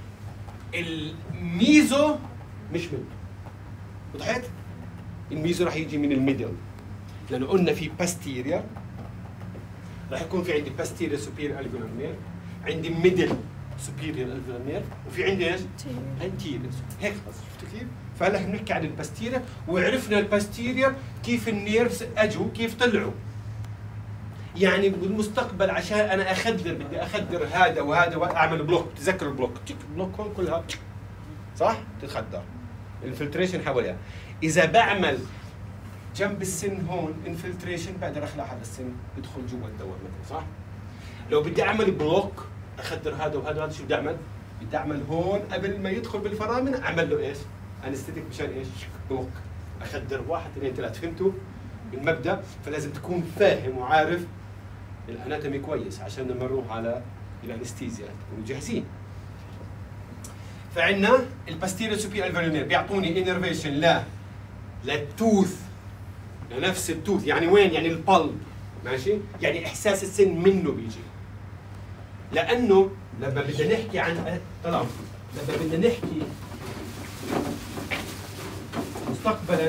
الميزو مش منه. وضحت؟ الميزو راح يجي من الميدل، لانه قلنا في باستيريور راح يكون في عندي باستيريور سوبيريور الفيولار نيرف، عندي ميدل سوبيريور الفيولار نيرف، وفي عندي ايش؟ انتيريور. هيك خلص، شفت كيف؟ فهلا احنا بنحكي عن الباستيريور، وعرفنا الباستيريور كيف النيرفز اجوا كيف طلعوا. يعني بالمستقبل عشان انا اخدر بدي اخدر هذا وهذا واعمل بلوك، تذكر البلوك، تشك بلوك هون كلها تشك. صح؟ تتخدر الانفلتريشن حواليها. اذا بعمل جنب السن هون انفلتريشن بقدر اخلع هذا السن يدخل جوا الدواء مثلا، صح؟ لو بدي اعمل بلوك اخدر هذا وهذا وهذا، شو بدي اعمل؟ بدي اعمل هون قبل ما يدخل بالفرامل اعمل له ايش؟ انستيك مشان ايش؟ بلوك. اخدر واحد اثنين ثلاث، فهمتوا؟ المبدا. فلازم تكون فاهم وعارف الاناتومي كويس عشان لما نروح على الانستيزيا تكونوا جاهزين. فعندنا الباستيريور سوبيريور الفيولار نيرف بيعطوني انرفيشن لا للتوث، لنفس التوث. يعني وين؟ يعني البلب، ماشي؟ يعني احساس السن منه بيجي. لانه لما بدنا نحكي عن طلع لما بدنا نحكي مستقبلا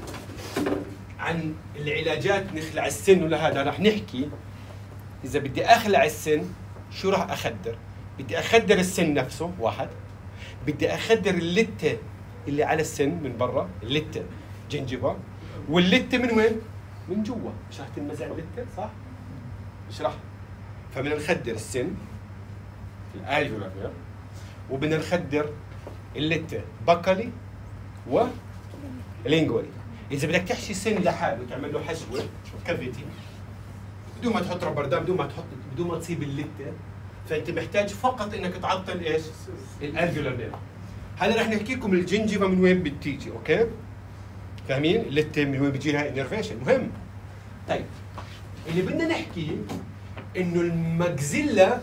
عن العلاجات نخلع السن ولا هذا، رح نحكي اذا بدي اخلع السن شو راح اخدر؟ بدي اخدر السن نفسه واحد، بدي اخدر اللتة اللي على السن من برا، اللتة جنجفة، واللتة من وين؟ من جوا. مش راح تنمزع اللتة، صح؟ اشرح. فبدنا نخدر السن الالفيولار نيرف، وبدنا نخدر اللتة بكالي ولينجولي. اذا بدك تحشي سن لحاله وتعمل له حشوه كافيتي بدون ما تحط ربردان، بدون ما تحط بدون ما تصيب اللتة، فانت محتاج فقط انك تعطل ايش؟ الالفيولار نيرف. هلا رح نحكي لكم الجنجفه من وين بتيجي، اوكي؟ فاهمين؟ اللتة من وين بيجي لها انرفيشن، مهم. طيب اللي بدنا نحكي انه الماكسيلا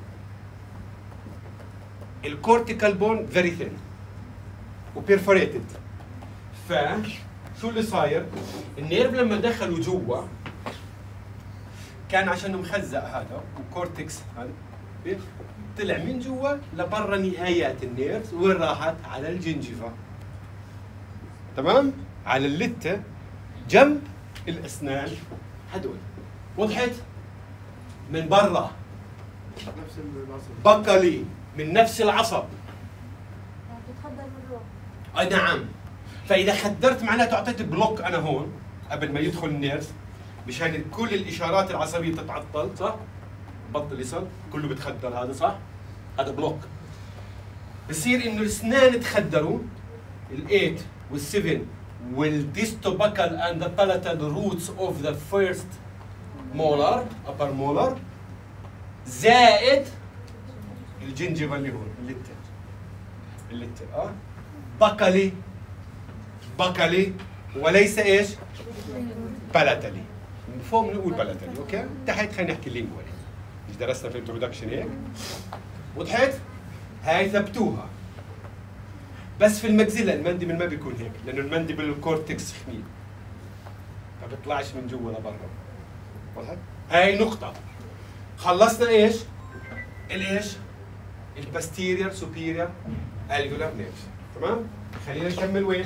الكورتيكال بون فيري ثين وبيرفوريتد. فشو اللي صاير؟ النيرف لما دخلوا جوا كان عشان مخزق هذا وكورتكس هذا طلع من جوا لبرا نهايات النيرف. وين راحت؟ على الجنجفه، تمام؟ على اللتة جنب الاسنان هدول. وضحت؟ من برا نفس العصب بكالي من نفس العصب. بتتخدر من جوا. اي نعم. فاذا خدرت معناته اعطيت بلوك انا هون قبل ما يدخل النيرف مشان كل الاشارات العصبيه تتعطل، صح؟ بطل يصل كله بتخدر، هذا صح؟ هذا بلوك. بصير انه الاسنان تخدروا، الايت والسفن والديستوباكال اند ذا palatal روتس اوف ذا فيرست مولار upper molar زائد الجنجفه اللي هون اللتة اللتة اه بكالي بكالي وليس ايش؟ بالاتالي. من فوق بنقول بالاتالي، اوكي؟ تحت خلينا نحكي لينجوالي. مش درسنا في الانترودكشن هيك؟ وضحت؟ هاي ثبتوها. بس في الماكسيلا المندبل ما بيكون هيك، لانه المندبل الكورتكس خميل ما بيطلعش من جوا لبرا. وضحت؟ هاي نقطة. خلصنا ايش؟ الايش؟ الباستيريور سوبيريور الفيولار نيرف، تمام؟ خلينا نكمل وين؟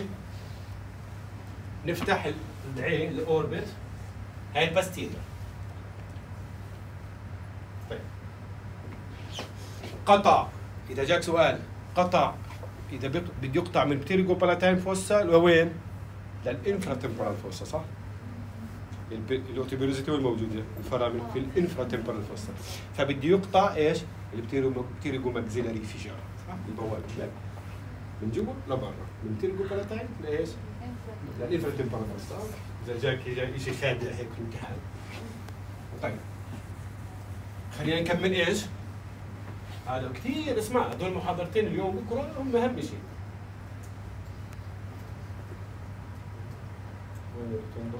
نفتح العين الاوربت. هاي الباستيريور. طيب قطع، اذا جاك سؤال قطع اذا بده يقطع من بتيرجو بالاتاين فوسا لوين؟ للانفرا تمبرال فوسا، صح؟ الاوتوبيروزيتي الموجوده الفرامل في الانفرا تمبرال فوسا، فبده يقطع ايش؟ البتيرجو ماكسيلاري فيشر، صح؟ البوابه من جوا لبرا، من بتيرجو بالاتاين لايش؟ للانفرا تمبرال فوسا. اذا جاك جاي شيء خادع هيك في الامتحان. طيب خلينا نكمل ايش؟ هذا كثير اسمع، هذول المحاضرتين اليوم بكره هم اهم شيء. وين بتنضم؟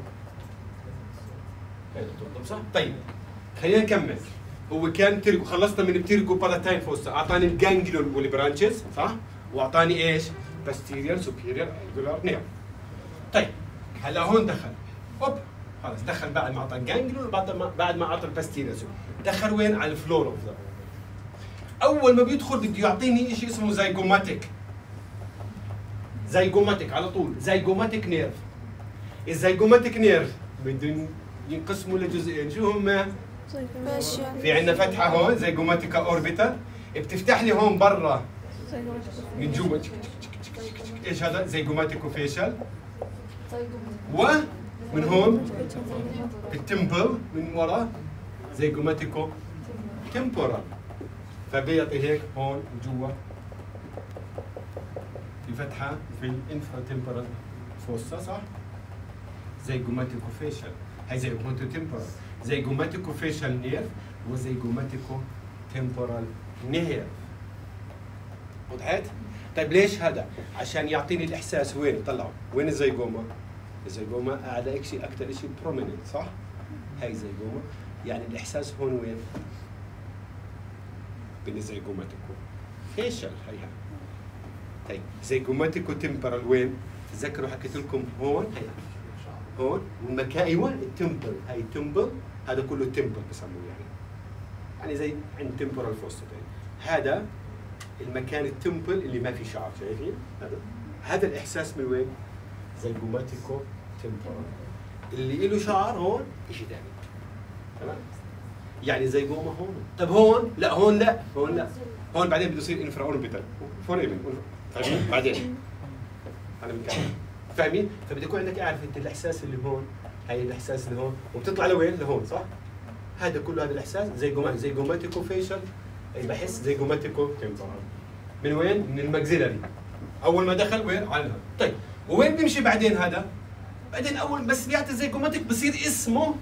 هيدا بتنضم صح؟ طيب خلينا نكمل. هو كان تيرجو، خلصنا من بتيرجو بالاتاين فوسا، اعطاني الجانجلون والبرانشز، صح؟ واعطاني ايش؟ باستيريور سوبيريور الفيولار نيرف. طيب هلا هون دخل، اوب خلاص دخل بعد ما اعطى الجانجليون وبعد ما بعد ما اعطى الباستيريا سوبيريور دخل وين؟ على الفلور اوف ذا. اول ما بيدخل بده يعطيني شيء اسمه زيجوماتيك. زيجوماتيك على طول، زيجوماتيك نيرف. الزيجوماتيك نيرف بدهم ينقسموا لجزئين، شو هم؟ في عندنا فتحه هون زيجوماتيكا اوربيتال، بتفتح لي هون برا من جوا ايش هذا؟ زيجوماتيكو فيشل. ومن هون التمبل من ورا زيجوماتيكو تمبورال. فبيعطي هيك هون جوا في فتحه في الانفرا تمبورال فوسا، صح؟ زيجوماتيكو فيشل، هي زيجوماتيكو تمبورال، زيجوماتيكو فيشل نيرف وزيجوماتيكو تمبورال نيرف. وضحت؟ طيب ليش هذا؟ عشان يعطيني الاحساس وين؟ طلعوا وين الزيجوما؟ الزيجوما اعلى شيء اكثر شيء بروميننت، صح؟ هي زيجوما، يعني الاحساس هون وين؟ بين الزيجوماتيكو فيشل هيها. طيب زيجوماتيكو تمبورال وين؟ تذكروا حكيت لكم هون هي هون والمكان، ايوه التمبل، هي التمبل هذا كله تمبل بسموه يعني يعني زي عند تمبورال فوستا. هذا المكان التمبل اللي ما في شعر، شايفين؟ هذا هذا الاحساس من وين؟ زيجوماتيكو تمبورال. اللي له شعر هون شيء ثاني، تمام؟ يعني زيجوما هون. طب هون لا، هون لا، هون لا، هون بعدين بده يصير انفرا اوربيتال فوريمن، فاهمين؟ بعدين انا بتكلم، فاهمين؟ فبده يكون عندك اعرف انت الاحساس اللي هون، هي الاحساس اللي هون وبتطلع لوين؟ لهون، صح؟ هذا كله هذا الاحساس زيجوما زيجوماتيكو فيشل، اي بحس زيجوماتيكو تمبورال. من وين؟ من الماكسيلاري. اول ما دخل وين؟ على هذا. طيب وين بيمشي بعدين هذا؟ بعدين اول بس بيعطي زيجوماتيك بصير اسمه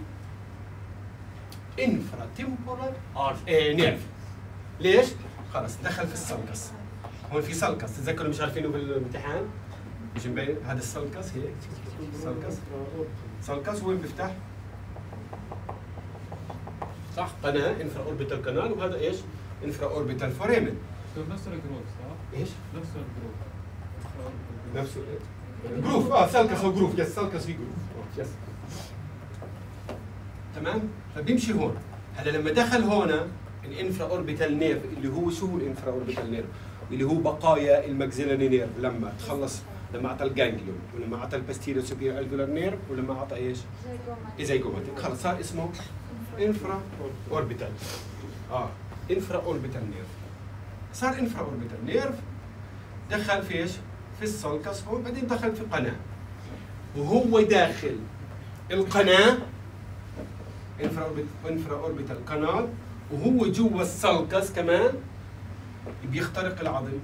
انفرا تمبورال ارف ايه نيرف. ليش؟ خلص دخل في السلكس. هون في سلكس، تتذكروا مش عارفينه بالامتحان؟ مش مبين هذا السلكس هيك، سلكس سلكس وين بيفتح؟ صح؟ قناه انفرا اوربيتال كانال، وهذا ايش؟ انفرا اوربيتال فوريمن. نفس الجروف صح؟ ايش؟ نفس الجروف. نفسه جروف، اه سلكس او جروف، يس سلكس في جروف، يس تمام؟ فبيمشي هون. هلا لما دخل هون الانفرا اوربيتال نيرف اللي هو شو هو الانفرا اوربيتال نيرف؟ اللي هو بقايا الماكسيلاري نيرف لما تخلص، لما اعطى الجانجليون ولما اعطى الباستيريو سوبيريور الفيولار نيرف ولما اعطى ايش؟ زيجوماتيك. خلص صار اسمه انفرا اوربيتال. اه انفرا اوربيتال نيرف. صار انفرا اوربيتال نيرف، دخل في ايش؟ في السلكس هون، بعدين دخل في قناه. وهو داخل القناه انفرا انفرا اوربيتال كانال، وهو جوا السلكس كمان بيخترق العظم.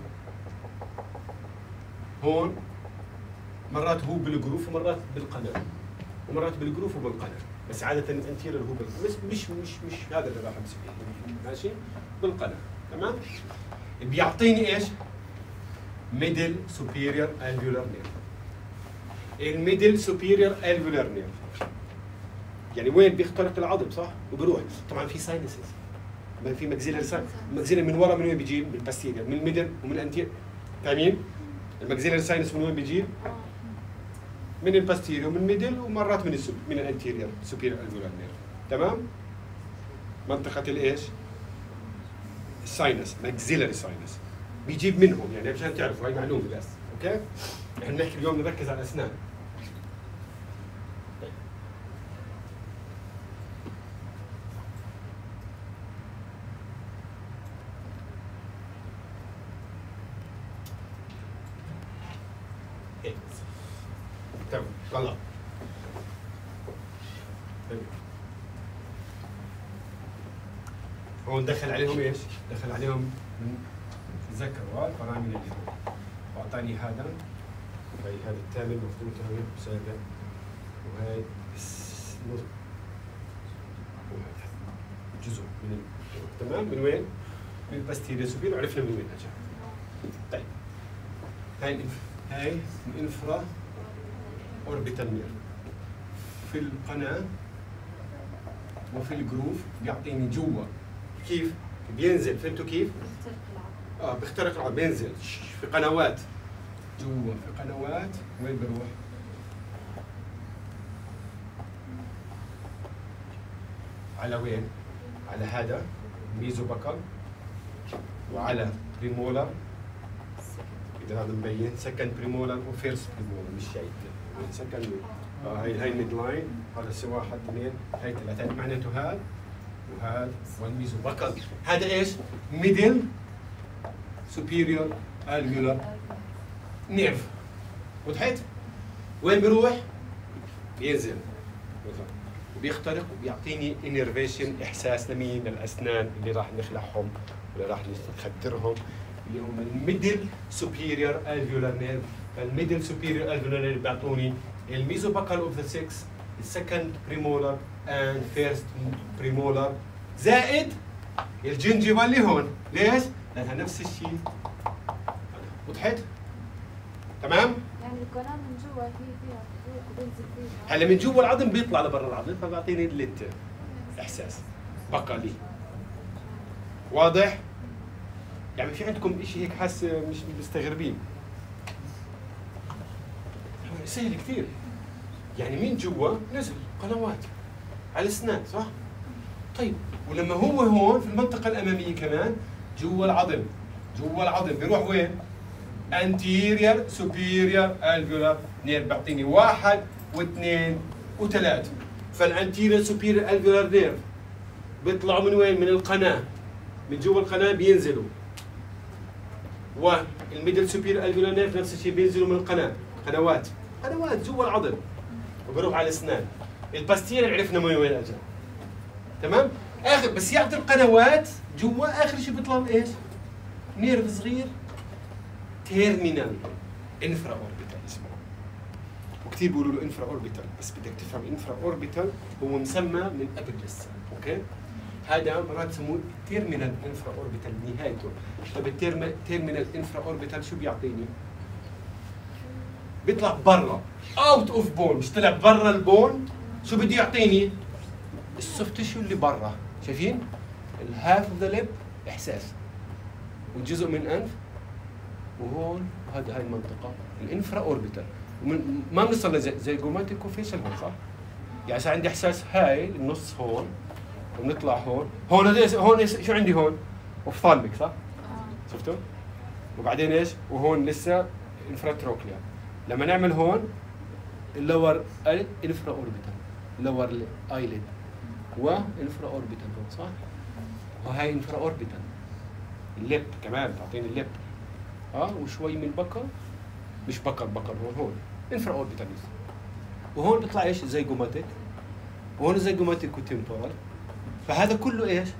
هون مرات هو بالجروف ومرات بالقناه، ومرات بالجروف وبالقناه، بس عاده الانتيريور هو بالقناه، بس مش مش مش هذا اللي راح امسك فيه، ماشي؟ بالقناه، تمام؟ بيعطيني ايش؟ ميدل سوبيريور الفيولار نيرف. الميدل سوبيريور الفيولار نيرف يعني وين بيخترق العظم، صح؟ وبروح. طبعا في ساينسز، في ماكسيلاري ساينس، الماكسيلاري من ورا من وين بيجي؟ من الباستيريور، من الميدل ومن الانتيريور، فاهمين؟ الماكسيلاري ساينس من وين بيجي؟ من الباستيريور، من الميدل، ومرات من السب... من الانتيريور سوبيريور الفيولار نيرف، تمام؟ منطقة الايش؟ الساينس، ماكسيلاري ساينس بيجيب منهم، يعني عشان تعرفوا هاي معلومة بس، اوكي؟ احنا بنحكي اليوم نركز على الاسنان. تمام، طلع. هون دخل عليهم ايش؟ دخل عليهم من تذكروا هاي فرامل اللي هون، واعطاني هذا، هاي هذا الثامن المفروض هذا سابع، وهاي جزء من تمام. من وين؟ من الباستيريا سوبيريور، عرفنا من وين اجى. طيب هاي الانف... هاي الانفرا اوربيتال نيرف في القناه وفي الجروف، بيعطيني جوا كيف؟ بينزل، فهمتوا كيف؟ اه بيخترق العظم، بينزل في قنوات جوا، في قنوات وين بروح؟ على وين؟ على هذا ميزو بكل وعلى بريمولر، اذا هذا مبين سكند بريمولر وفيرست بريمولر مش شايف سكند. آه هاي هاي الميد لاين، هذا سوى واحد اثنين هاي ثلاثة، معناته هذا وهذا والميزو بكل. هذا ايش؟ ميدل سوبيريور الفيولار نيرف. وضحت؟ وين بيروح؟ بينزل وبيخترق وبيعطيني انرفيشن، احساس لمين؟ للاسنان اللي راح نخلعهم ولا راح نخترهم، اللي هم الميدل سوبيريور الفيولار نيرف. فالميدل سوبيريور الفيولار نيرف بيعطوني الميزوباكال اوف ذا ستة، السكند بريمولر اند فيرست بريمولر، زائد الجنجيفا اللي هون. ليش؟ لانها نفس الشيء. وضحت؟ تمام؟ يعني القناة من جوا هي فيها فوق وبينزل فيها. هلا من جوا العظم بيطلع لبرا العظم، فبيعطيني اللت احساس بقلي. واضح؟ يعني في عندكم شيء هيك حاس مش مستغربين؟ سهل كثير. يعني من جوا نزل قنوات على الاسنان، صح؟ طيب ولما هو هون في المنطقة الأمامية كمان جوا العظم، جوا العظم بيروح وين؟ anterior superior alveolar نير، بيعطيني واحد واثنين وثلاثة. فالانتيريور superior alveolar نير بيطلعوا من وين؟ من القناة، من جوا القناة بينزلوا. والميدل superior alveolar نير نفس الشيء بينزلوا من القناة، قنوات قنوات جوا العظم وبروح على الاسنان. الباستير عرفنا من وين اجى. تمام؟ اخر بس يعطي القنوات جوا، اخر شيء بيطلع ايش؟ نيرف صغير تيرمينال انفرا اوربيتال اسمه، وكثير بيقولوا له انفرا اوربيتال، بس بدك تفهم انفرا اوربيتال هو مسمى من قبل لسه، اوكي؟ هذا مرات يسموه تيرمينال انفرا اوربيتال نهايته. طيب التيرمينال انفرا اوربيتال شو بيعطيني؟ بيطلع برا اوت اوف بون، مش طلع برا البون. شو بده يعطيني؟ السوفت تيشو اللي برا، شايفين؟ الهاف اوف ذا ليب احساس، وجزء من انف، وهون هذا هاي المنطقه الانفرا اوربيتال. ومن ما بنوصل لزي زي جوماتيكو فيشل هون، صح؟ يعني صار عندي احساس هاي النص هون وبنطلع هون، هون هذا هون شو عندي هون؟ اوفثالميك، صح؟ شفتوا؟ وبعدين ايش؟ وهون لسه انفراتروكليا. لما نعمل هون اللور انفرا اوربيتال، لور ايليد وانفرا اوربيتال هون، صح؟ وهي انفرا اوربيتال. اللب كمان تعطيني اللب، اه وشوي من بكر، مش بكر بكر هون هون انفرا اوربيتال. وهون بيطلع ايش؟ زيجوماتيك، وهون زيجوماتيك وتمبورال. فهذا كله ايش؟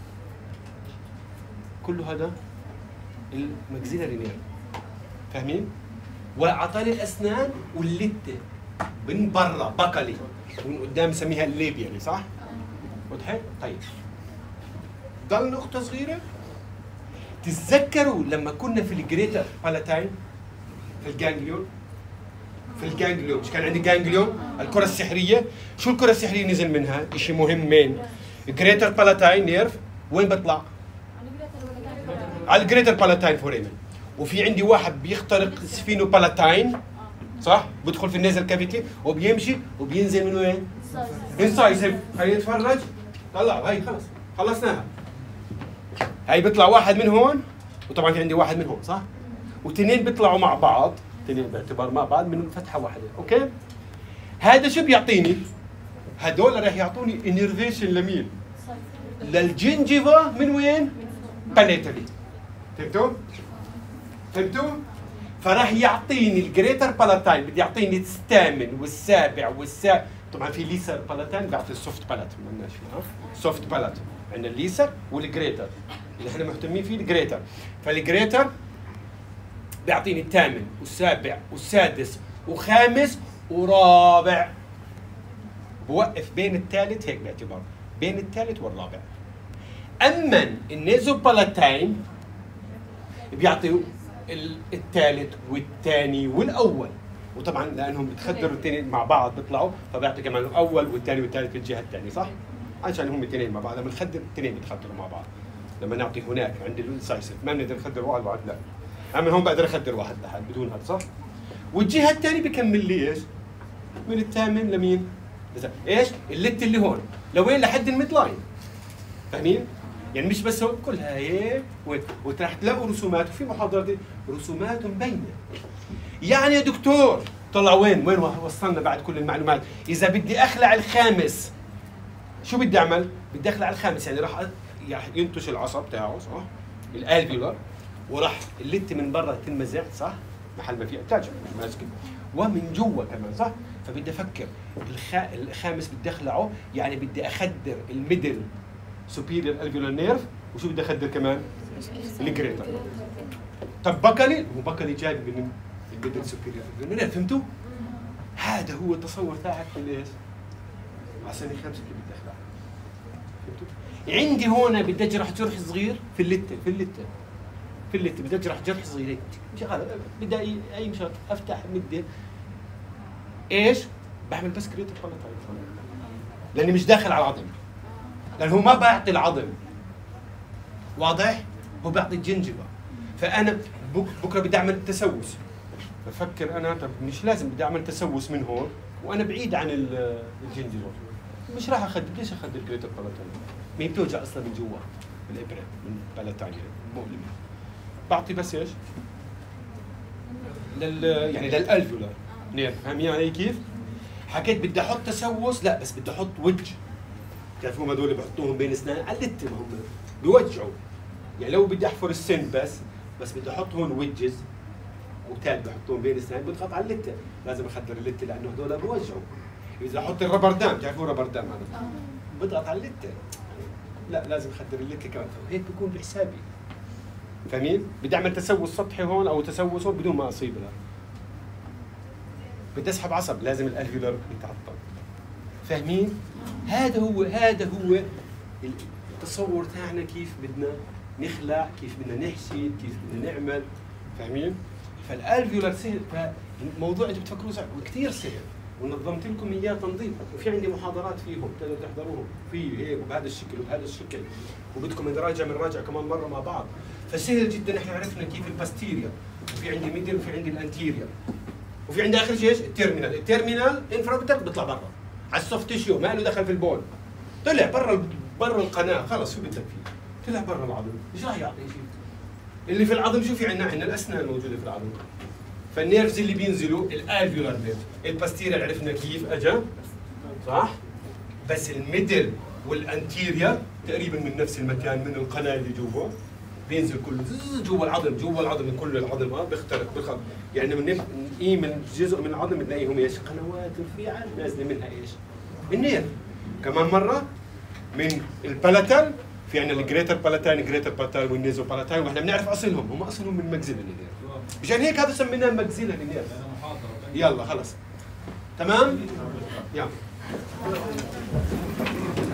كله هذا الماكسيلاري نيرف، فاهمين؟ وعطاني الاسنان واللته من برا بقلي، ومن قدام نسميها الليبيالي، صح؟ وضحت؟ طيب ضل نقطة صغيرة. تتذكروا لما كنا في الجريتر بالاتاين في الجانجليون؟ في الجانجليون مش كان عندي جانجليون؟ الكرة السحرية. شو الكرة السحرية نزل منها؟ شيء مهم. مين؟ الجريتر بالاتاين نيرف وين بيطلع؟ على الجريتر بالاتاين فوريمن. وفي عندي واحد بيخترق سفينو بالاتاين، صح؟ بدخل في النيزل كافيتي وبيمشي وبينزل من وين؟ انسايسيف. هاي نتفرج، طلع هاي خلص خلصناها. هاي بيطلع واحد من هون، وطبعا في عندي واحد من هون، صح؟ واثنين بيطلعوا مع بعض، اثنين باعتبار مع بعض من فتحه واحده، اوكي؟ هذا شو بيعطيني؟ هدول راح يعطوني انرفيشن لمين؟ للجنجيفا من وين؟ باليتالي. فهمتوا؟ فهمتوا؟ فراح يعطيني الجريتر بالاتاين، بدي يعطيني الثامن والسابع والسابع. طبعا في ليسر بالاتاين بيعطي السوفت بالات، ما لناش فيها سوفت بالات. عندنا الليسر والجريتر اللي احنا مهتمين فيه الجريتر. فالجريتر بيعطيني الثامن والسابع والسادس وخامس ورابع. بوقف بين الثالث هيك باعتبار بين الثالث والرابع. اما النيزو بالاتاين بيعطي الثالث والثاني والاول، وطبعا لانهم بتخدروا الاثنين مع بعض بيطلعوا، فبيعطي كمان الاول والثاني والثالث في الجهه الثانيه، صح؟ عشان هم الاثنين مع بعض. لما نخدر الاثنين بيتخدروا مع بعض. لما نعطي هناك عند الانسايسيف ما بنقدر نخدر واحد واحد، لا. اما هون بقدر اخدر واحد لحد بدون هذا، صح؟ والجهه الثانيه بكمل لي ايش؟ من الثامن لمين؟ اذا ايش اللت اللي هون لوين لحد الميد لاين فاهمين؟ يعني مش بس هون كلها هيك وراح تلاقوا رسومات وفي محاضرات رسومات مبينه. يعني يا دكتور طلع وين وين وصلنا بعد كل المعلومات؟ اذا بدي اخلع الخامس شو بدي اعمل؟ بدي اخلع الخامس يعني راح راح ينتش العصب تاعه صح؟ الالفيولار وراح اللت من برا تنمزع صح؟ محل ما في اتاج ماسك ومن جوا كمان صح؟ فبدي افكر الخ... الخامس بدي اخلعه يعني بدي اخدر الميدل سوبيريور الفيولار نيرف وشو بدي اخدر كمان؟ الجريتر. طب بكلي هو بكلي جاي من الميدل سوبيريور الفيولار نيرف فهمتوا؟ هذا هو التصور تاعك في ايش؟ على سنه خمسه اللي بدي اخلعها. فهمتوا؟ عندي هون بدي اجرح جرح صغير في اللتة في اللتة في اللتة بدي اجرح جرح صغير هيك شغال بدي اي اي مشان افتح مدة ايش؟ بعمل بس كريتر بالاتاين لاني مش داخل على العظم لان هو ما بيعطي العظم واضح؟ هو بيعطي الجنجبة فانا بك بكره بدي اعمل تسوس بفكر انا طب مش لازم بدي اعمل تسوس من هون وانا بعيد عن الجنجبة مش راح اخدر ليش اخدر كريتر بالاتاين؟ ما هي بتوجع اصلا من جوا بالابره من بالاتاين مؤلمه بعطي بس ايش؟ لل يعني للالفيولار نيرف فاهمين علي كيف؟ حكيت بدي احط تسوس لا بس بدي احط وجه بتعرفوا هذول بحطوهم بين اسنان على اللتة ما هم بيوجعوا يعني لو بدي احفر السن بس بس بدي احط هون وجز وتال بحطوهم بين اسنان بضغط على اللتة لازم اخدر اللتة لانه هذول بيوجعوا اذا احط الربر دام بتعرفوا ربر دام هذا بضغط على اللتة لا لازم اخدر اللتة كمان هيك بكون بحسابي فاهمين؟ بدي اعمل تسوس سطحي هون او تسوس هون بدون ما اصيبها بدي اسحب عصب لازم الالفيولار يتعطل فاهمين؟ هذا هو هذا هو التصور تاعنا كيف بدنا نخلع كيف بدنا نحشي كيف بدنا نعمل فاهمين؟ فالالفيولار سهل فالموضوع انتم بتفكروا صعب وكثير سهل ونظمت لكم اياه تنظيم وفي عندي محاضرات فيهم تقدروا تحضروهم في هيك وبهذا الشكل وبهذا الشكل وبدكم نراجع بنراجع كمان مره مع بعض فسهل جدا احنا عرفنا كيف الباستيريا وفي عندي ميدل وفي عندي الانتيريا وفي عندي اخر شيء ايش؟ التيرمينال، التيرمينال انفرابيتال بيطلع برا على السوفت تيشيو ما له دخل في البول طلع برا برا القناه خلص شو بدك فيه؟ طلع برا العظم ايش راح يعطي شيء؟ اللي في العظم شو في عندنا؟ عندنا الاسنان الموجوده في العظم فالنيرفز اللي بينزلوا الالفيولار نيرف الباستيريال عرفنا كيف اجى صح؟ بس الميدل والانتيريا تقريبا من نفس المكان من القناه اللي جوا بينزل كله جوا العظم جوا العظم من كل العظم اه بيخترق بيخط يعني من نقي من جزء من العظم بنلاقيهم ايش؟ قنوات رفيعه نازله منها ايش؟ النيرف كمان مره من البالاتال في عندنا الجريتر بالاتاين جريتر بالاتاين والنيزو بالاتاين واحنا بنعرف اصلهم هم اصلهم من مجزله النيرف مشان هيك هذا سميناه مجزله النيرف يلا خلص تمام؟ يلا